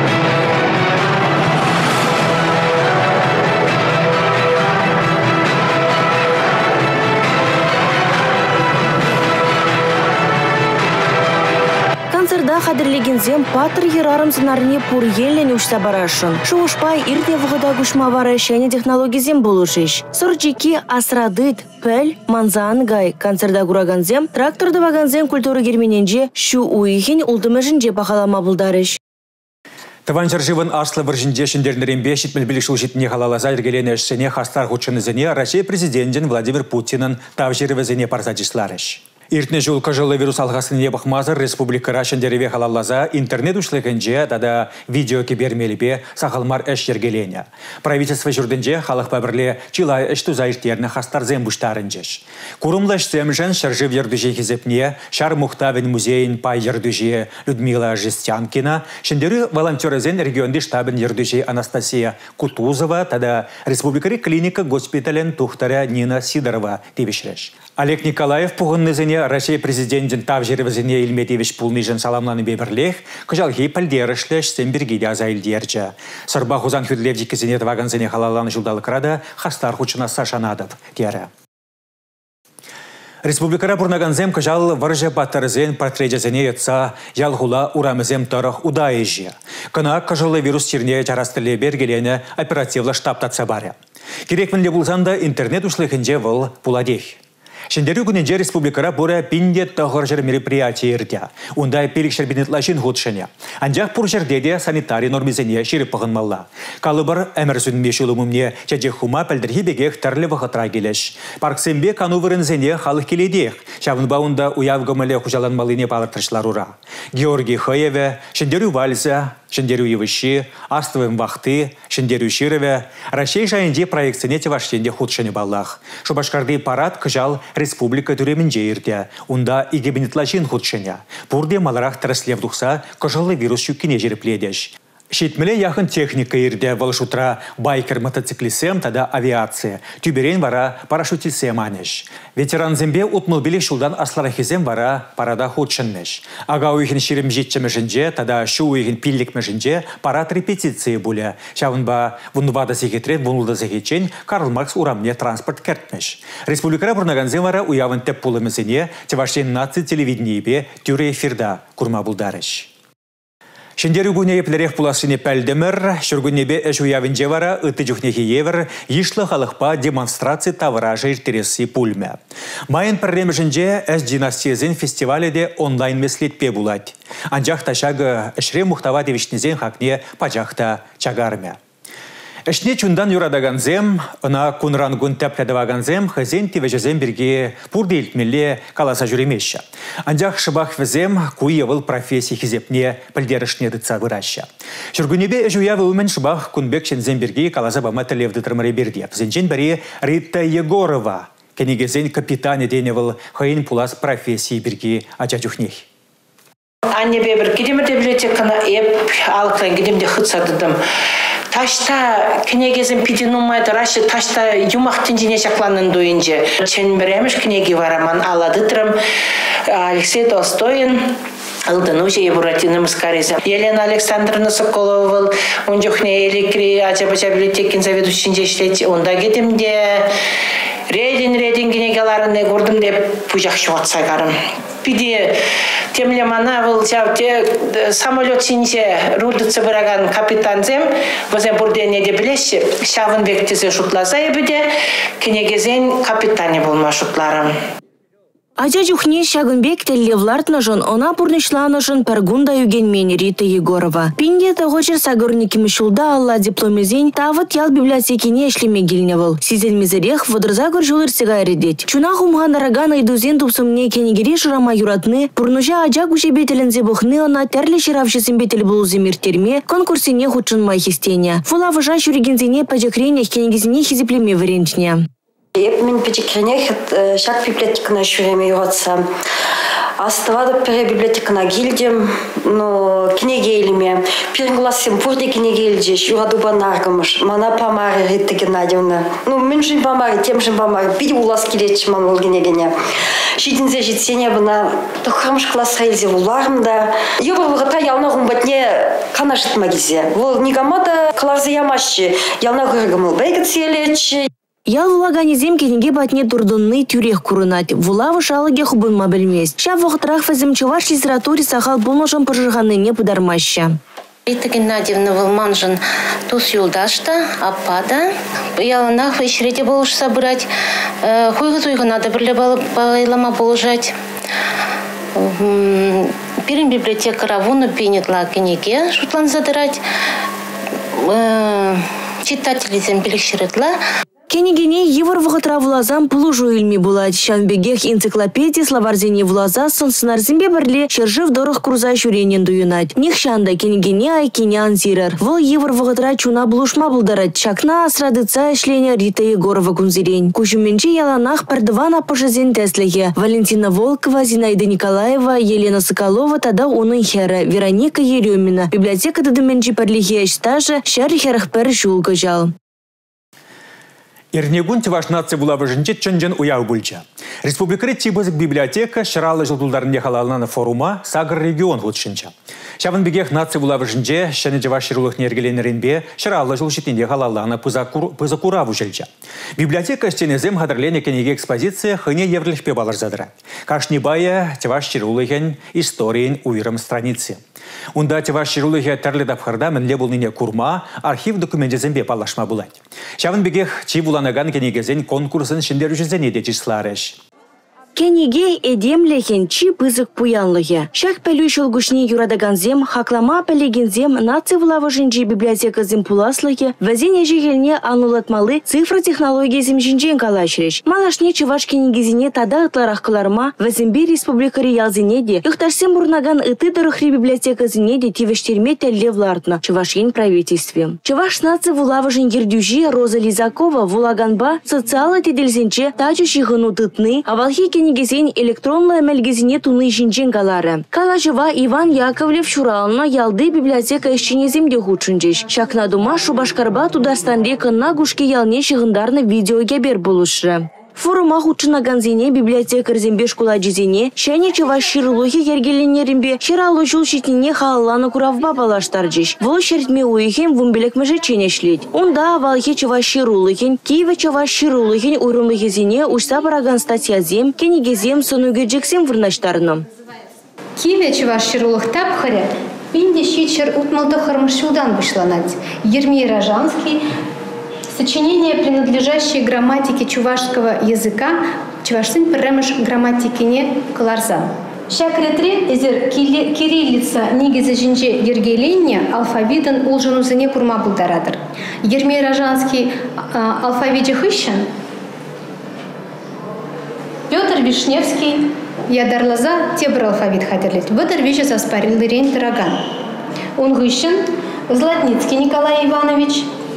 Хадырлегензем патыр ерарым сценарне пур еллене ушса барашын. Шуушпай ирде вғыда гушма шәне технологизем болушиш. Сорджики асрадыт, пәл, манзан гай. Концерда гураганзем, тракторды ваганзем культуры гермененже шу уйхин ултымыжынже пахалама булдарыш. Тыван жыржывын аслы бір жінде шындернеренбе шитмелбілік житіне халалаза ергелене әшсене хастар ғучынызыне Россия президентін Владимир Путинын тавжирывызыне парзадисларыш. Иртне жулка жылы вирус алғасыне бақмазыр республика рашындереве халаллаза интернет ушлығынже тада видео кебермеліпе сақалмар әш ергелене. Правительство жүрдінже халық бәбірле чилай әшту зайыртерні хастарзен бұштарынжеш. Курымлаш сәмжен шаржив ердіже кезепне шар мұқтавен музейін пай ердіже Людмила Жестянкина, шындері волонтерезен регионды штабын ердіже Анастасия Кутузова, тада республикари клиника госпитален тухтаря Нина Сидорова девишреш. Олег Николаев пуғыннызыне Россия президентін тавжеревізіне Илметевич пулныжын саламланы бебірлех, күжалхи пәлдерішлеш сәмбергеде азайлдерчі. Сырба хузан хүдлевді кезіне тавағанзыне халаланы жылдалықрада хастар хучына сашанадып, дері. Республикара бурнаганзем кыжал варжа баттарызен портретезене етса ялгула урамызем тарах удайыжы. Кына кыжылы вирус черне жарастылы бергелені оперативлы штабтатса баря. Керекмінле булзанда интернет ушлыхынже выл пуладех. Шендеру күнінде республикара бұра пиндет тағыржыр мероприятие ерде. Онда перекшер бенетлашын ғудшыне. Анжақ бұр жердеде санитарий нормизене шеріп пығынмалла. Калыбыр әмірсін мешілімімне жәде хума пәлдірхи бегех тәрлі вақытра келеш. Парксембе канувырынзене халық келедех. Шавынбауында уявгымылы құжаланмалыне балыртыршылар ұра. Георгий Хаеве, Шендеру Вальза, Шендеру Евыши, Астывым Вахты, Шендеру Широве, Рашей жайынде проекцинете ваштенде худшыне баллах. Шубашкарды парад кыжал республика түремінде ерде. Унда игебенетлашын худшыне. Бұрде маларақ тіріслев дұқса, кыжылы вирус шүккіне жеріпледеш. Шетмеле яхын техника ерде валышутра байкер мотоциклисем тада авиация. Тюберен вара парашютисем анеш. Ветеран зембе утмылбеле шулдан асларахизем вара парада худшыннеш. Ага уйхин ширим жетчемешінже тада шу уйхин пилликмешінже парад репетиции буля. Шавынба вунвада зехетрен вунулда зехечен Карл Маркс урамне транспорт кертмеш. Республикара бурнаганзем вара уявын теп пулымызыне теваштен наци телевидениебе тюре эфирда курма булдарыш. Шендеру гуне еплерех пуласыне пәлдемір, шүргінебе әш уявынже вара үті жүхнехи евір, ешлі халықпа демонстрация тавыража иртересі пульме. Майын пірремішінже әш династиязен фестиваледе онлайн меслетпе булад. Анжақ ташағы әшре мұқтава девішнезен хакне пачақта чагарме. Эшне чундан юрадаганзем, ына кунрангун тәплядаваганзем, хазен тивежезем бірге пурды илтмелі каласа жүремеші. Анжақ шыбақ візем куевыл профессия хизепне пілдерішне дытса выраща. Жүргінебе әжуявы үмен шыбақ күнбек шензем бірге каласа бама тілевді тұрмыры берде. Зенчен бәрі Рита Егорова, кенегезен капитане деневыл хайын пулас профессии бірге ача жүхнех. Аннебе бір кедемірде библиотеканы еп алықтан кедемде хытсадыдым. Ташта кенегезім пиденумайды рашы ташта юмақ тенжіне шақланын дойынже. Чен біреміш кенеге вараман аладытрым Алексей Толстоин. Алданузе Евуратиным скарезем. Елена Александровна Соколова, он жохне элекри, ача-бача библиотекин заведущинже иштет, онда кетимде. Редин кенегеларыны көрдім деп пужақ шуатсайгарым. Пиде темле мана был самолет синже рулдыцы быраган капитанзем, возен бурдене де билеші, шавын бектезе шутласа ебіде, кенегезен капитане болма шутларым. Ача жүхне Шагынбек теллевлартна жон она пурнышланы жон пергунда югенмен Рита Егорова. Пинде тағочыр сагырники мышулда алла дипломезен тавыт ял библиотекине эшлеме гилневыл. Сизен мизерех водырза көржулыр сигаредет. Чуна хумхан араган айдузен тупсымне кенегере шырама юратны, пурнужа ача кушебетелінзе бұхны она тәрлі шыравшысын бетел болу земиртерме конкурсине худшын майхистене. Фула выжан шүрегензене пачакренех кенегезине хизиплеме варентне. Мен печекренех шак библиотекана шуреме юратса. Аставада пере библиотекана гильдем, но книгейлеме. Перегласим пурде книгейлдеш, юраду банаргамыш. Мана памари Рита Геннадьевна. Ну, мен жин памари, тем жин памари. Биди улас келечі мамыл генегене. Шидинзе жетсене бына тохрамыш класс рейзе уларымда. Евр вғыта ялна ғумбатне кана житма гизе. Вол нигамада кларзе ямашчы. Ялна ғыргамыл бәйгіцелечі. Ял влаганезем кенеге батне турдунны тюрех курынать. Вулавы шалыге хубынма білмес. Ша вғытрах вазым чуваш литературе сахал болмашын пыржығанныне пыдармаща. Рита Геннадьевна Волманжын тус юлдашта, апада. Яланах ишреде болуш собрать. Хуйгы-туйгы надо бірле байлама болжать. Перен библиотека равуну пенетла кенеге шутлан задырать. Читатели зембелешеретла. Кенегене евр вғытра влазам пулужу илми булать. Шанбегех энциклопедия словарзене влаза сынарзимбе бірле шержив дорых круза шуренен дуюнать. Них шанда кенегене айкене анзирар. Вол евр вғытра чуна булушма булдарать. Чакна асрадыца эшлене Рита Егорова кунзирень. Кушуменче яланах пардывана пожезен теслеге. Валентина Волкова, Зинаида Николаева, Елена Соколова, тада унын хера, Вероника Еремина. Библиотека дадыменче парлихе эштажа, шар херахпер жулга жал. Ирнегун Чуваш нация была выжинчет чонжен уяу бульча. Республикары Тибызык библиотека шыралы жылдулдарын халалынан форума Сагр регион худшинча. Шавын бегех нация была выжинче, шаны Чуваш шырулых нергеленеринбе шыралы жылшитинде халалана пызакура вужельча. Библиотека стенезем хадырлене кенеге экспозиция хыне еврлишпе балар задыра. Кашнибая Чуваш шырулыхен историен уйрым страницы. Унда Чуваш шырулыхе тәрлі дапхарда мінле болныне курма, архив документезембе палашма булать. Шавын бегех Чибуланаган кенегезен конкурсын шиндер жүзене де числарыш. Кенеге эдемлехен чи пызык пуянлыге. Шак пәлю шылгушни юрадаганзем, хаклама пәлегензем нация влавыжынжи библиотека зем пуласлыге, вәзене жегелне анулатмалы цифра технология зем жинжен калашреш. Малашне Чуваш кенегезіне тада ытларах кыларма, вәзембе республикари ялзенеде, юхтарсем бурнаган ыты дырыхри библиотека зенеде тивештерме тәлле влартна Чувашин правительстве. Чуваш нация влавыжын ердюжи Роза Лизакова вулаганба социалы тедельзенче тачу шихыну тытны, авалхи кенегезен электронлы әмәлгезіне туны жинжен галары. Калажыва Иван Яковлев шуралына ялды библиотека ешченеземде худшынжеш. Шакна дума Шубашкарба тудастанде кынна гушке ялне шығындарны видеоге бер болушы. Форума худшынаганзене библиотекар зембе школа жезене, шәне Чуваш шырылухи ергеленерімбе шыралы жул шетіне халаланы куравба балаштаржеш. Вол шертме уйхен вумбелек мәжі ченешлет. Онда авалхи Чуваш шырылухен, Киеве Чуваш шырылухен уйрымлыхезене ушса бараган статьязем, кенегезем сонугеджексем вырнаштарным. Киеве Чуваш шырылых тапхаре, пинде щичер утмалды хармышудан вышланать. Ермей Рожанский, сочинение, принадлежащее грамматике чувашского языка, чувашсын пірремыш грамматикине кыларза. Шакретре эзер кириллица нигезе жинже ергеленне алфавитын улжынузыне курма булдарадыр. Ермей Рожанский алфавите хыщен, Петр Вишневский ядарлаза тебір алфавит хадерлет. Выдыр вижу заспарилды рейн дыраган. Он хыщен Златницкий Николай Иванович,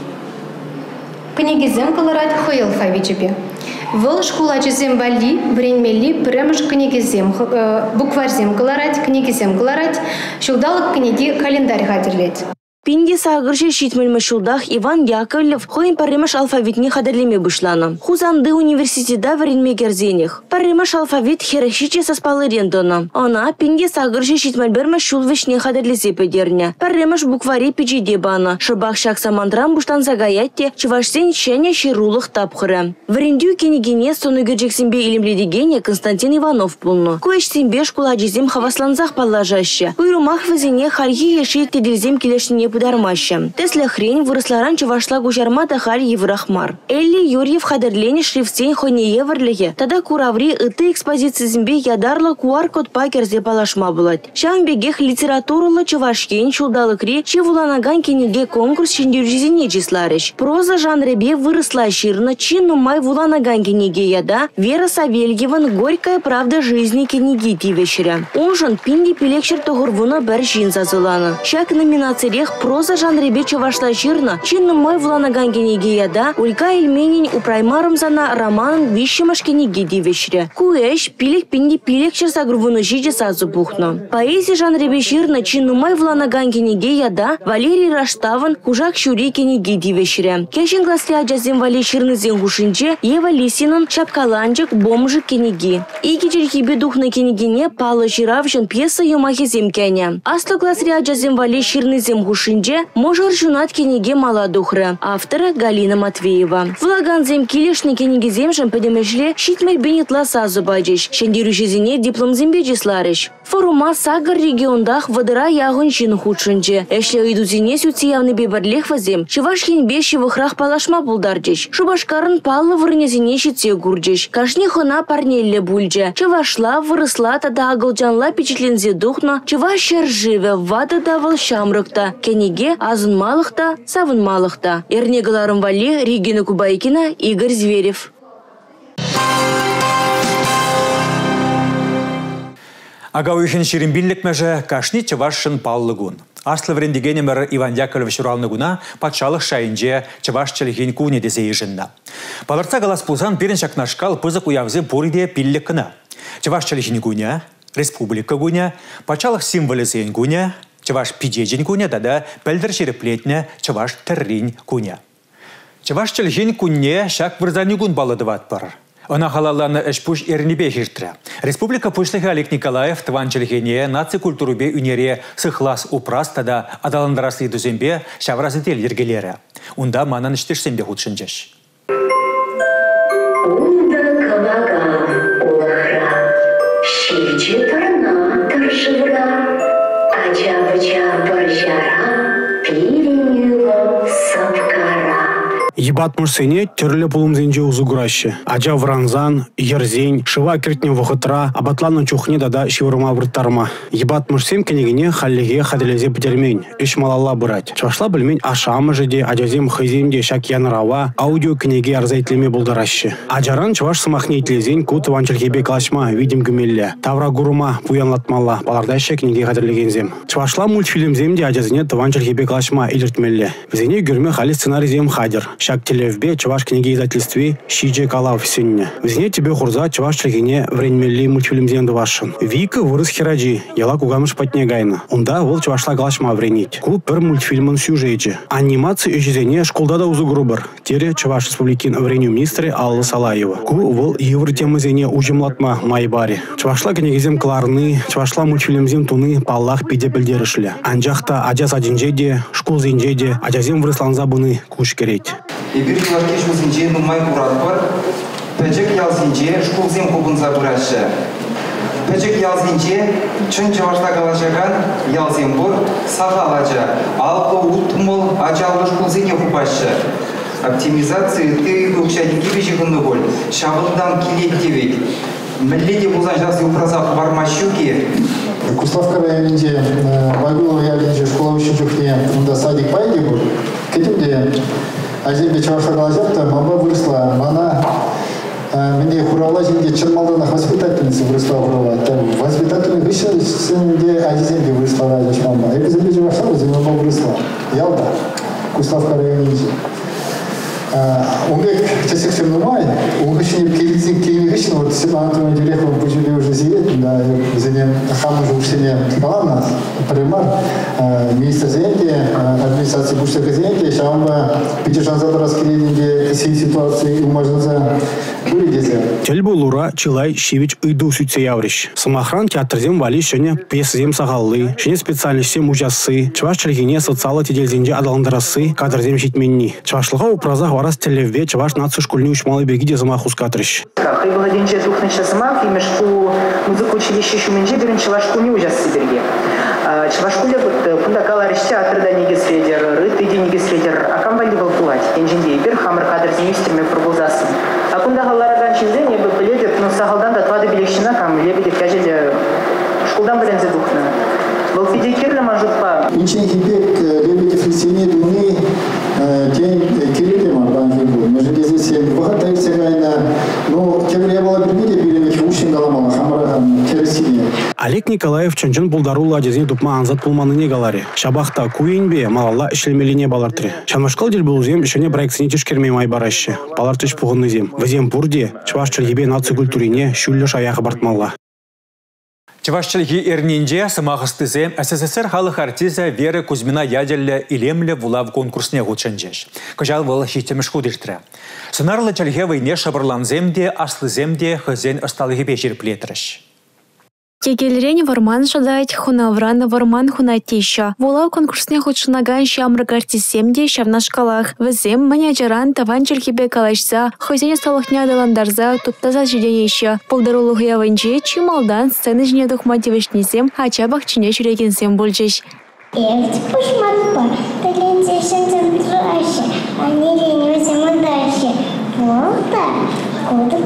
книгизем каларать хой алфавитебе. Выл школа жезем бали, времели, премыш книгизем, букварзем каларать, книгизем каларать, шулдалык книги календарь хадерлет. Пинде сагыршы шитмельмі шулдах Иван Яковлев хойын парремаш алфавитне хадерлеме бұшланы. Хузанды университета варенме герзенех. Парремаш алфавит херашиче саспалы рендона. Она пинде сагыршы шитмельбермі шул вишне хадерлесе педерня. Парремаш буквари печиде бана. Шыбах шак самандрам бұштан загаятте Чувашсен шене ширулых тапхыры. Варендю кенегене сонуге джексембе илемледегене Константин Иванов пулну. Коэшсембе школа жезем хавасланзах паллажаще. Уйрумах вазене хальхи ешет теделзем келешне дармаща. Тесля хрень выросларан Чувашла гужарма тахаль еврахмар. Элли Юрьев хадерлене шрифтень хоне еврлеге. Тада кураври ыты экспозиции зембе ядарла куар-код пакерзе палашма булать. Шам бегех литературулы Чувашкен чулдалы кри чевуланаган кенеге конкурс шиндюржизине числарыш. Проза жанребе выросла ширно чину май вуланаган кенеге яда Вера Савельеван «Горькая правда жизни» кенеги тивешря. Онжан пинди пилекшер тогурвуна бір жин зазыланы. Шак номинацирех проза жанребе Чувашла жирна, чинно мой вланаган кенеге яда, Улька Ильменин упраймарым зана романын вишемаш кенеге дивешре. Куэш пилек пинди пилекшер загрувуну жиде сазу бухну. Поэзия жанребе жирна, чинно мой вланаган кенеге яда, Валерий Раштаван кужак шури кенеге дивешре. Кешен гласли аджазем вали ширны зенгушинче, Ева Лисинын шапкаланчык бомжы кенеги. Иги черхибе духны кенегене палы жиравжын пьеса юмахи земкене. Аслы гласли аджазем вали ширны земгушинче, можыр жунат кенеге маладухры. Авторы Галина Матвеева. Влаганзем килешни кенеге земжен подемешле шитмек бенетла сазу баджиш. Шендирушезине диплом зембеджисларыш. Форума Сагыр региондах вадыра ягын жин худшынче. Эшле уйдузине сюциявны бебарлех вазем. Чувашхин беши вахрах палашма булдарджиш. Шубашкарын паллы вырнезине шитсе гурджиш. Кашни хона парнелле бульдже. Чувашла вырысла тада агылджанла печетлензе духна. Чувашер живе вады давыл шамрыкта. Кенеге азын малықта, савын малықта. Эрнегаларым вали Регина Кубайкина, Игорь Зверев. Агауихин шерембинлік мәжі кашни Чувашшын паллыгун. Аслы врендегенемір Иван Яковлевич уралныгуна патшалық шайынже Чувашчылығын куне десе ежінна. Палырца галас пулсан перін шакнашкал пызық уявзы пориде пиллік кына. Чувашчылығын куне, республика куне, патшалық символизен куне, Чуваш пидежин куне, тада пәлдір шереплетне Чуваш тіррин куне. Чаваш чілген күнне шак вырзанигун балыдыват бар. Она халаланы эшпуш эрнебе хиртре. Республика пушлығы Олег Николаев тван чілгене наци культурубе үнере сыхлас упрастада адаландарасы дүзембе шавразы тел ергелері. Унда манан іштешсембе худшынжеш. Унда калаган улахра, шивчи тарна таршывра, ача-быча баржара, пиренюва сапкара. Ебат мұрсене түрлі пулымзенже узугурашы. Ажа вранзан, ерзень, шыва кертне вұқытра, абатланын чухне дада шивырма вұрттарма. Ебат мұрсем кенегіне халлеге хаделезе пітермень, үш малалла бұрать. Чашла білмен ашамы жеде, ажазем хыземде шак янырава, аудио кенеге арзайтлеме бұлдарашы. Ажаран чаваш сымахне етлезен кут ванчылхебе калашма, видим гүмелле. Тавра гурума пуянлатмалла, балардайшы кенеге хадерлегензем. Чавашла мультфильмземде ажазіне таванчылхебе калашма илертмелле. Бізене гүрме хали сценаризем хадер. Шак телевбе чаваш книги издательстве Шиджи Калав сенне. Везне тебе хурза чаваш чергене временли мультфильмзем вашын. Вика вырыс хираджи, яла кугамыш патне гайна. Унда вол чавашла галашма вренить. Ку пер мультфильмын сюжеджи. Анимация ежезене школда да узу грубар. Тере чаваш республикин вреню министры Алла Салаева. Ку вол евр темызене ужимлатма майбари. Чавашла книгизем кларны, чавашла мультфильмзем туны паллах пиде білдерішлі. Анжақта ажаз адинжеде, школ зенжеде, ажазем вырысланза бұны куш керет. Ебір килашкеш музинже нумай курат бар, пәчек ялзинже школзем кубын забырашы. Пәчек ялзинже чын чавашта калашаган ялзем бұр сағалача, алқы ұлтымыл ажалы школзене кубашы. Оптимизация ты учадики бежігінді бол, шабылдан келет девет. Мілледе бұлзан жасы ұпразақ бармашуки. Куславка районінде Байгулова ялзинже школа үшін жүхне мұнда садик пайде бұл. Кетімде Азербе чаваша галажапта мама выросла, мана мне хурала жинде чырмалданах воспитательница выросла хурала. Воспитательный вышел, сынде Азербе выросла ражаш мама. Эпизоде чаваша мама выросла. Ялда, Куславка районінде. Умбек часик сымнумай, угощение келицин кеймигишин, вот Светлана Антоновна Дюрехова пожили уже зиет, да, зене хаму же учение калана, примар, министр зенде, администрации буштека зенде, шамба пятишанзада раскрединде сей ситуации умажназа выледезе. Тельбу лура чилай шивич ыйду сүтсе явриш. Самохран театрзем вали шене пьесзем сагаллы, шене специальностем ужасы, чаваш чергене социалы теделзенде адаландарасы, кадрзем житменни. Чавашлыға упразах варас телевбе чаваш нацию школьный учмалы бегиде замаху скатрыш. Как и владенче двухночный замах, и между музыку училище Шуменджи берем чавашку не ужасы берге. Чавашкуле кунда калариш театрда негиз федер, рыты негиз федер, а камбали был пулать. Инженде бер хамр кадрзем истерме пробулзасын. А кунда галараган чизе не был полетет, но сагалдан да твады белещина кам лебеде кажели школдан блензе духна. Был педикерли мажутпа. Инчен хипек лебеде флексионе дуны день келетема банкибу. Между здесь выход сегайна, но кем я была прибиде перемечи ушин галамала хамараган кересине. Олег Николаев чончон булдарула адезне дупма анзат пулманыне галари. Шабахта куинбе малалла ишлемелине балартри. Чанмашкал дел булзем ишене проектсине тишкермей май бараще. Балартыч пугыннызем. Везем бурде чаваш чергебе нацию культурине шүлле шаяхы бартмалла. Чавашчылги эрнинже самағыстызе СССР халық артиза Вера Кузьмина яделі илемлі вулав конкурсне ғучынжеш. Кажал бұл хитеміш худыртыры. Сынарлы чалге вайне шабырланземде, аслыземде хызен ысталығы бешер плетріш. Тегелерен варман жадать, хунавран варман хунатища. Вулав конкурсне худшынаган шамрык артисемде шавна шкалах. Візем менеджеран таванчыр хебе калашса, хозяйне сталықне адаландарза туптаза жиденеща. Полдарулығы явынче чималдан сцены жіне дұхмативешнесем, хачабақ чине жүрегенсем болжеш. Ехать пушматпа, таленте шантан траше, а не ленився дальше. Волта, кодек.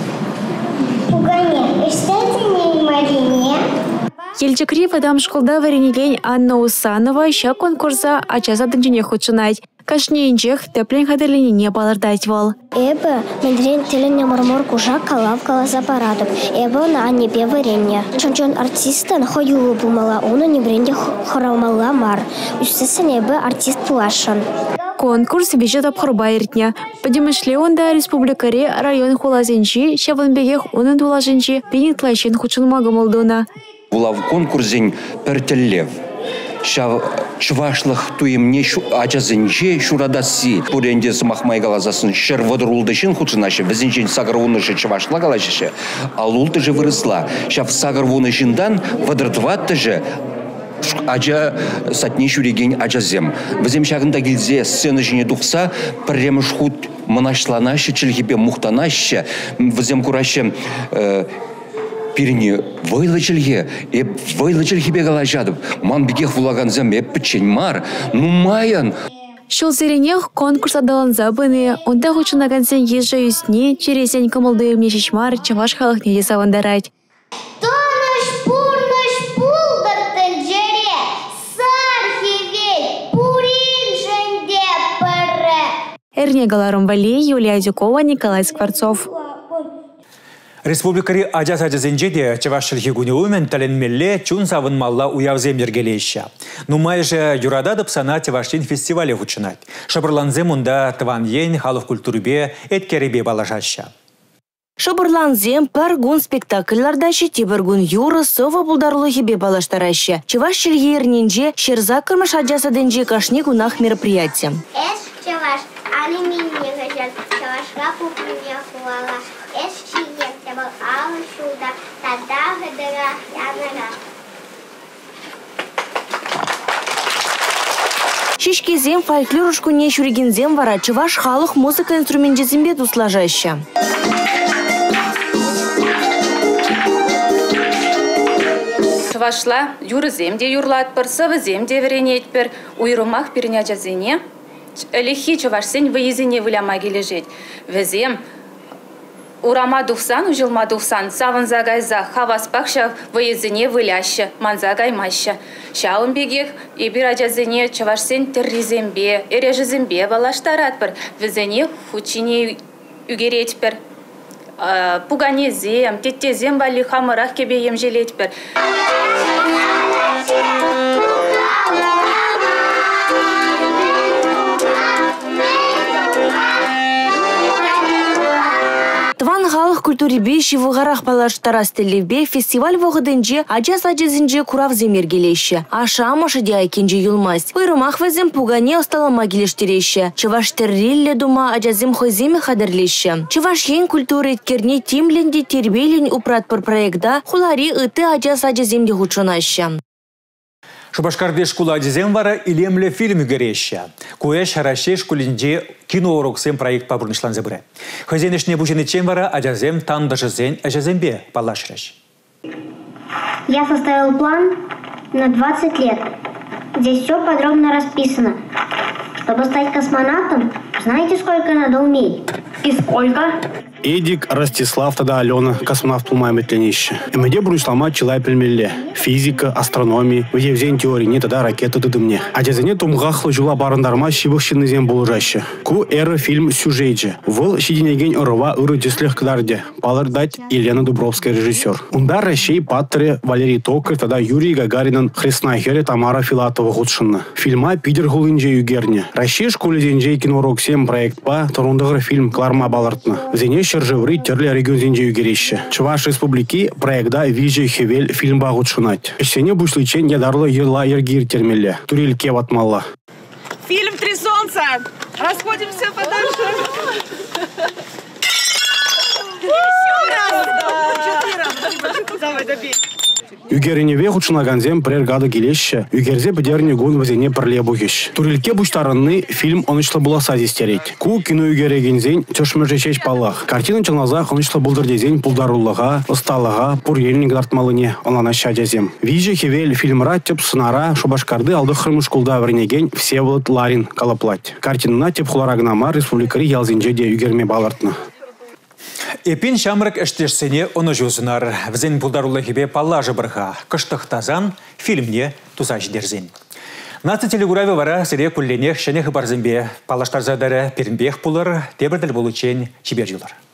Пугане, кстати, не Марине. Елчекри вадам школда варенеген Анна Усанова ща конкурса ачаза дынчине худшынать. Кашнеинчех теплен хадерленине балардать вал. Эбе, мендрен телене мурмур кужа калав каласа парадып. Эбе на аннепе варенье. Чончон артистан хоюлы бумала, оны не бренде хорамала мар. Үстесен эбе артист пулашын. Конкурс вежет обхорба иртня. Подемышле онда республикаре район хулазенчи, шаванбегех онын тулаженчи, пенит лайшен худшынмагы молдуна. Вулав конкурсен пертеллев. чывашлых туемне ажазынче шурадасы пуренде сымахмай галазасын шыр водырулдышын худшынашы візінчен сагыр унышы чывашла галашышы ал улты же вырысла шав сагыр унышындан водыртватты же ажа сатне шуреген ажазем візем шағында келзе сцена жіне дұқса пірреміш худ мынашланашы чілгебе мұқтанашы візем күрашы Пирни вайлычылге, вайлычылгебе галажадып, ман бігех вулаганзам пічен мар, ну маян. Шул зеренех конкурс адаланза быны, онда хучынаган сен езжа юсне, чересен кымылды мне шишмар, чаваш халық неде савандарать. Тоныш пулдыртын жере, сархивей, пурин женде пыры. Эрне галарым Валей, Юлия Зюкова, Николай Скворцов. Республикари ажаз-ажазенжеде чавашшылхи гунеумен тәленмелле чун савынмалла уявзем ергелейші. Нумайже юрададып сана чаваштин фестивале хучынат. Шабырланзем унда тыван ен халық культурбе эткеребе балажаща. Шабырланзем пар гун спектакльларда шети бір гун юры сова булдарлыхебе балаштараща. Чавашшылхи ерненже шерза кырмыш ажазаденже кашни гунах мероприятием. Чаваш алюминий гажат, чавашка куплене хуала. Был алы шуда, тогда гадара янара. Шишкезем фольклорушку не шуригензем вара чываш халық музыка инструментизембе туслажаща. Чывашла юрыземде юрлатпыр, сывыземде веренетпір, уйрымах перенячазене, лихи чывашсен выезене выляма кележет. Везем урама духсан, ужилма духсан, савын загайза, хаваспақша выезіне выляща, манза гаймаща. Шауын бегех, ебір ажазіне чавашсен терризембе, эрежізембе балаштаратпыр, візіне хучине үгеретпір. Пуганезем, теттезем бали хамырақ кебе емжелетпір. Тван халық культурибе шивуғарақ балаштарас телебе фестиваль вғыдынже ажаз-ажазынже курав земергелеші. Аша-амашы де айкенже юлмас. Ойрымақ візім пугане осталама келештереші. Чываш террилле дума ажазым хойземе хадырлеші. Чываш ен культуры еткерне тимленде тербейлен упратпыр проекта хулари ыты ажаз-ажаземде хучынашы. Шубашкарде школа ажазем вара илемле фильм үгереща. Куя шараше школинде кино уроксем проект пабурнышлан забыре. Хозяйнышне бученечем вара ажазем тандашызен ажазембе палашраш. Я составил план на 20 лет. Здесь все подробно расписано. Чтобы стать космонавтом, знаете, сколько надо уметь? И сколько? Эдик, Ростислав, тогда Алена, космонавт пулмай метленище. МД бруислама чилай пельмелле. Физика, астрономия, в теории не тогда ракета дыдымне. А дезене тумгахлы жула барандарма шибықшыны зем болужаще. Ку эра фильм сюжетже. Выл шиденеген ырова ыры деслех кадарде. Палыр дать Елена Дубровская режиссер. Унда Ращей Паттре, Валерий Токарь, тогда Юрий Гагаринын, Хреснахере, Тамара Филатова худшынна. Фильма Питер Гулынже югерне. Ращей школе зенжей кинорок 7 проект па, торундығыр фильм Кларма балартна. Зене Шержевры терли регион зенже югерище. Чуваш республики проекта Вижи Хевель фильм багутшынать. Эшсене бушлычен ядарлы ерла ергир термелле. Турельке ватмалла. Фильм «Три солнца». Расходимся подальше. Давай, добей. Үгеріневе хучынаганзем прергады келеші, үгерзе бідеріне гон вазене пірле бұгеш. Турелке бұштарынны фильм онышлы бұласа зестерет. Ку кино үгерегензен төшміржешеш палақ. Картина чылназа онышлы бұлдырдезен пулдарулыға, ысталыға, пұр елінік дартмалыне онана шадязем. Вижи Хевель фильмра теп сынара Шубашкарды алды хырмышкулда вренеген Всеволод Ларин калаплать. Картинына теп хуларагнама республикари ялзенжеде үгерме балартны. Эпин шамрак эштешсене оны жузынар. Візен пулдарулы хебе паллажы бірға. Кыштық тазан фильмне тузаш дерзен. Нация телегураве вара сире кулленех шенех барзымбе. Палаштар задары перінбех пулар, тебірділ болучен чибер жылар.